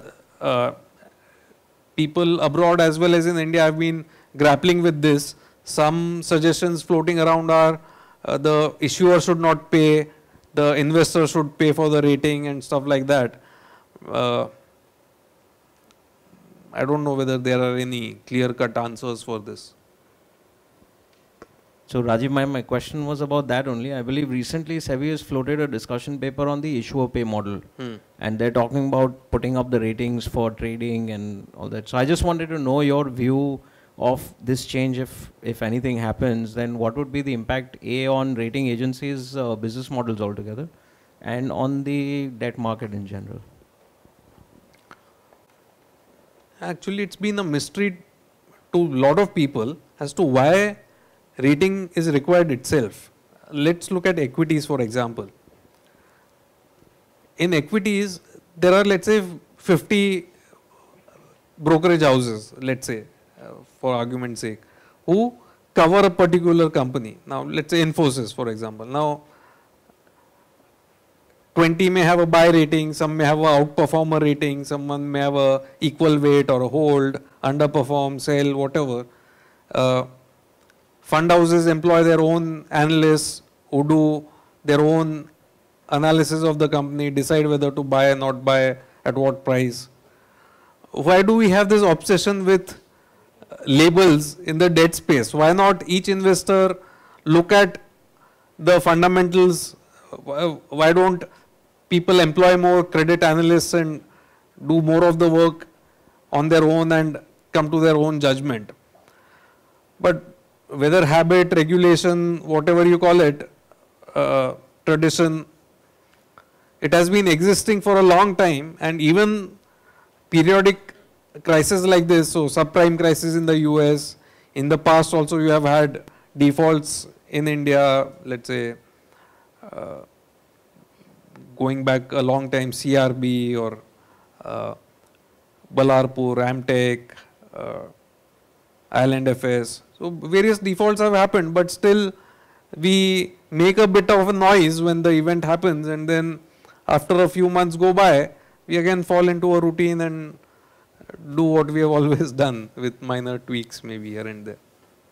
people abroad as well as in India have been grappling with this. Some suggestions floating around are the issuer should not pay, the investor should pay for the rating and stuff like that. I don't know whether there are any clear-cut answers for this. So Rajiv, my question was about that only. I believe recently SEBI has floated a discussion paper on the issuer pay model. And they're talking about putting up the ratings for trading and all that. So I just wanted to know your view of this change. If anything happens, then what would be the impact A on rating agencies' business models altogether and on the debt market in general? Actually, it's been a mystery to a lot of people as to why rating is required itself. Let's look at equities, for example. In equities, there are, let's say, 50 brokerage houses, let's say, for argument's sake, who cover a particular company. Now, let's say Infosys, for example. Now, 20 may have a buy rating, some may have a outperformer rating, someone may have a equal weight or a hold, underperform, sell, whatever. Fund houses employ their own analysts who do their own analysis of the company, decide whether to buy or not buy, at what price. Why do we have this obsession with labels in the debt space? Why not each investor look at the fundamentals? Why don't people employ more credit analysts and do more of the work on their own and come to their own judgment? But whether habit, regulation, whatever you call it, tradition, it has been existing for a long time, and even periodic crises like this, so subprime crisis in the US, in the past also you have had defaults in India, let's say, going back a long time, CRB or Ballarpur, Amtech, Island FS. So various defaults have happened, but still we make a bit of a noise when the event happens, and then after a few months go by, we again fall into a routine and do what we have always done with minor tweaks maybe here and there.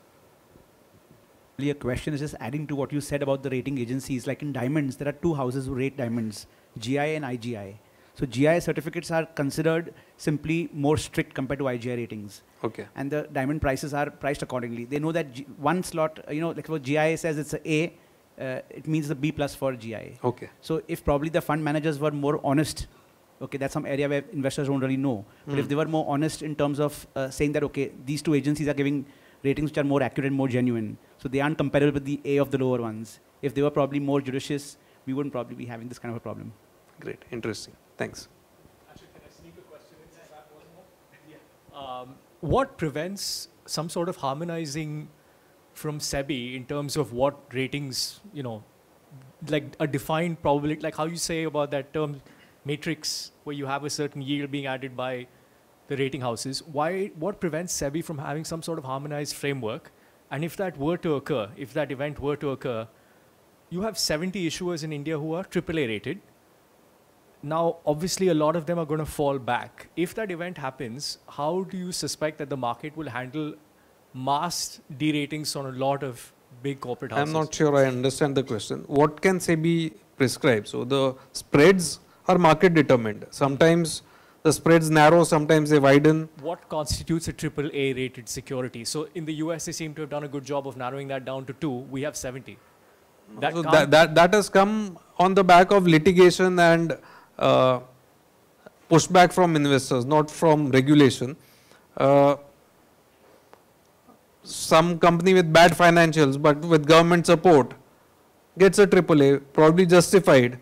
A question is just adding to what you said about the rating agencies. Like in diamonds, there are two houses who rate diamonds, GI and IGI. So GI certificates are considered simply more strict compared to IGI ratings. Okay. And the diamond prices are priced accordingly. They know that one slot, like what GI says it's a A, it means the B plus for GI. Okay. So if probably the fund managers were more honest, okay, that's some area where investors don't really know. But if they were more honest in terms of saying that, okay, these two agencies are giving ratings which are more accurate and more genuine, so they aren't comparable with the A of the lower ones. If they were probably more judicious, we wouldn't probably be having this kind of a problem. Great, interesting. Thanks. Actually, can I sneak a question in since that was more? What prevents some sort of harmonizing from SEBI in terms of what ratings, like a defined probability, like how you say about that term matrix where you have a certain yield being added by the rating houses? What prevents SEBI from having some sort of harmonized framework? And if that were to occur, if that event were to occur, you have 70 issuers in India who are AAA rated. Now, obviously, a lot of them are going to fall back. If that event happens, how do you suspect that the market will handle mass deratings on a lot of big corporate houses? I'm not sure I understand the question. What can SEBI prescribe? So the spreads are market determined. Sometimes the spreads narrow, sometimes they widen. What constitutes a AAA rated security? So in the US, they seem to have done a good job of narrowing that down to 2. We have 70. That has come on the back of litigation and pushback from investors, not from regulation. Some company with bad financials but with government support gets a AAA, probably justified.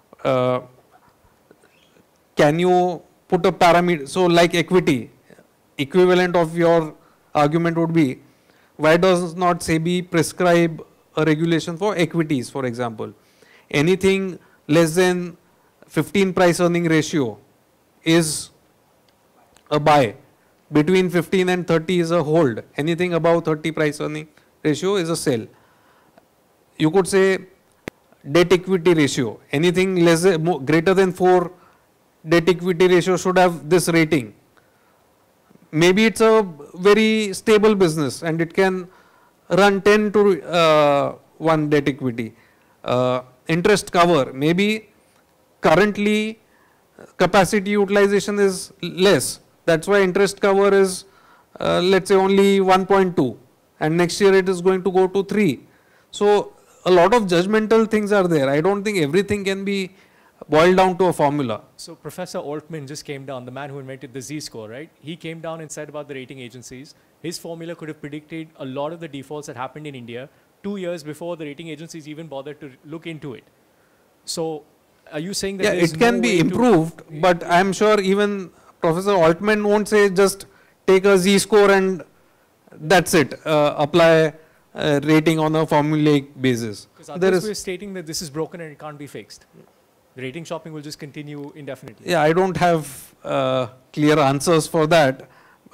Can you put a parameter? So like equity, equivalent of your argument would be, why does not SEBI prescribe a regulation for equities, for example? Anything less than 15 price earning ratio is a buy. Between 15 and 30 is a hold. Anything above 30 price earning ratio is a sell. You could say debt equity ratio. Anything greater than 4 debt equity ratio should have this rating. Maybe it's a very stable business and it can run 10 to 1 debt equity. Interest cover, maybe currently capacity utilization is less, That's why interest cover is let's say only 1.2, and next year it is going to go to 3. So a lot of judgmental things are there. I don't think everything can be boiled down to a formula. So Professor Altman just came down, the man who invented the Z-score, right? He came down and said about the rating agencies, his formula could have predicted a lot of the defaults that happened in India 2 years before the rating agencies even bothered to look into it. So are you saying that it can be improved, but I'm sure even Professor Altman won't say just take a Z-score and that's it, apply rating on a formulaic basis. Because others were stating that this is broken and it can't be fixed. The rating shopping will just continue indefinitely. Yeah, I don't have clear answers for that.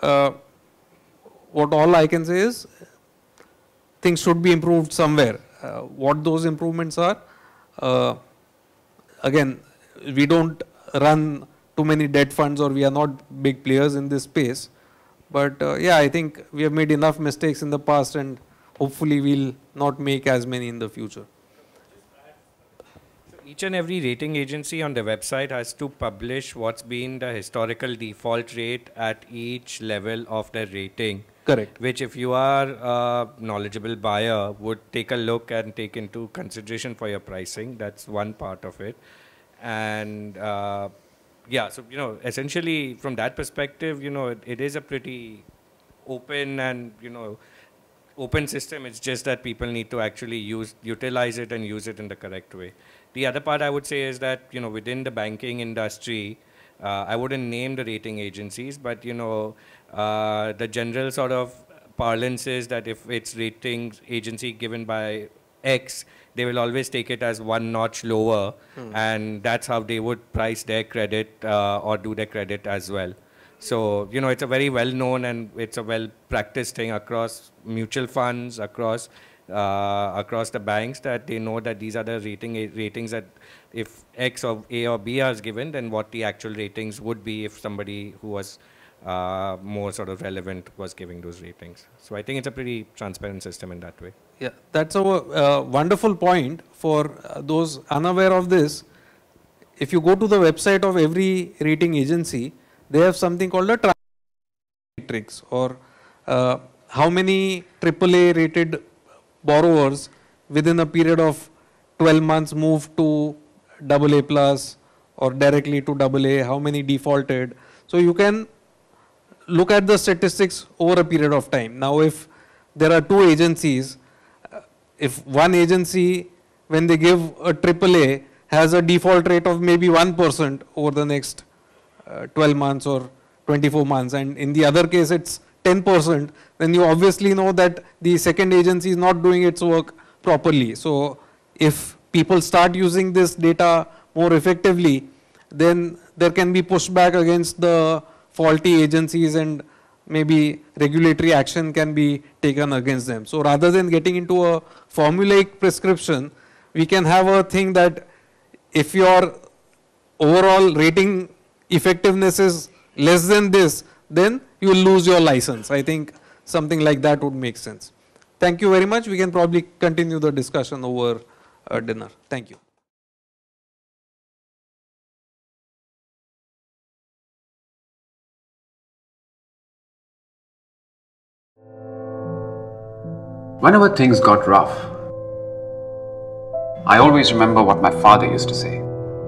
What all I can say is things should be improved somewhere. What those improvements are, again, we don't run too many debt funds, or we are not big players in this space. But yeah, I think we have made enough mistakes in the past, and hopefully we'll not make as many in the future. Each and every rating agency on the website has to publish what's been the historical default rate at each level of the rating. Correct. Which, if you are a knowledgeable buyer, would take a look and take into consideration for your pricing. That's one part of it. And yeah, so, essentially from that perspective, it is a pretty open and, open system. It's just that people need to actually utilize it and use it in the correct way. The other part I would say is that, within the banking industry, I wouldn't name the rating agencies, but, the general sort of parlance is that if it's ratings agency given by X, they will always take it as one notch lower, and that's how they would price their credit or do their credit as well. So, it's a very well-known and it's a well-practiced thing across mutual funds, across the banks, that they know that these are the ratings that if X or A or B is given, then what the actual ratings would be if somebody who was more sort of relevant was giving those ratings. So I think it's a pretty transparent system in that way. Yeah, that's a wonderful point for those unaware of this. If you go to the website of every rating agency, they have something called a matrix, or how many AAA rated borrowers within a period of 12 months moved to AA plus or directly to AA, how many defaulted. So you can look at the statistics over a period of time. Now if there are two agencies, if one agency, when they give a AAA, has a default rate of maybe 1% over the next 12 months or 24 months, and in the other case it's 10%, then you obviously know that the second agency is not doing its work properly. So if people start using this data more effectively, then there can be pushback against the faulty agencies and maybe regulatory action can be taken against them. So rather than getting into a formulaic prescription, we can have a thing that if your overall rating effectiveness is less than this, then you will lose your license. I think something like that would make sense. Thank you very much. We can probably continue the discussion over dinner. Thank you. Whenever things got rough, I always remember what my father used to say.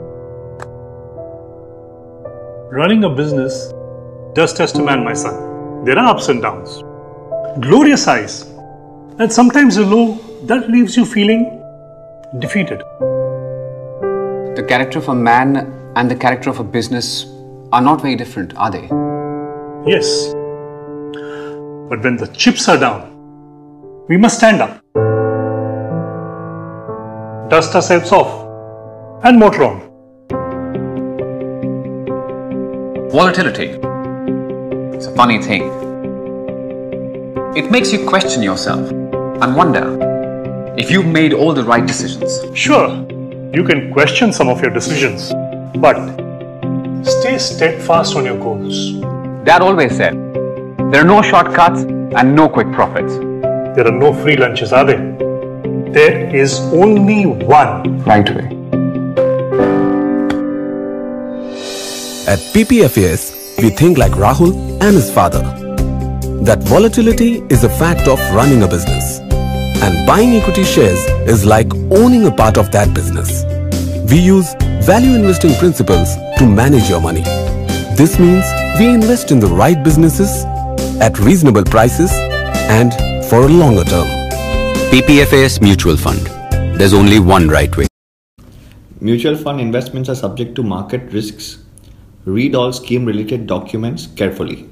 Running a business does test a man, my son. There are ups and downs, glorious highs, and sometimes a low that leaves you feeling defeated. The character of a man and the character of a business are not very different, are they? Yes. But when the chips are down, we must stand up, dust ourselves off, and motor on. Volatility. It's a funny thing. It makes you question yourself and wonder if you've made all the right decisions. Sure, you can question some of your decisions, but stay steadfast on your goals. Dad always said, there are no shortcuts and no quick profits. There are no free lunches, are there? There is only one right way. At PPFAS, we think like Rahul and his father. That volatility is a fact of running a business. And buying equity shares is like owning a part of that business. We use value investing principles to manage your money. This means we invest in the right businesses at reasonable prices and for a longer term. PPFAS Mutual Fund. There's only one right way. Mutual fund investments are subject to market risks. Read all scheme related documents carefully.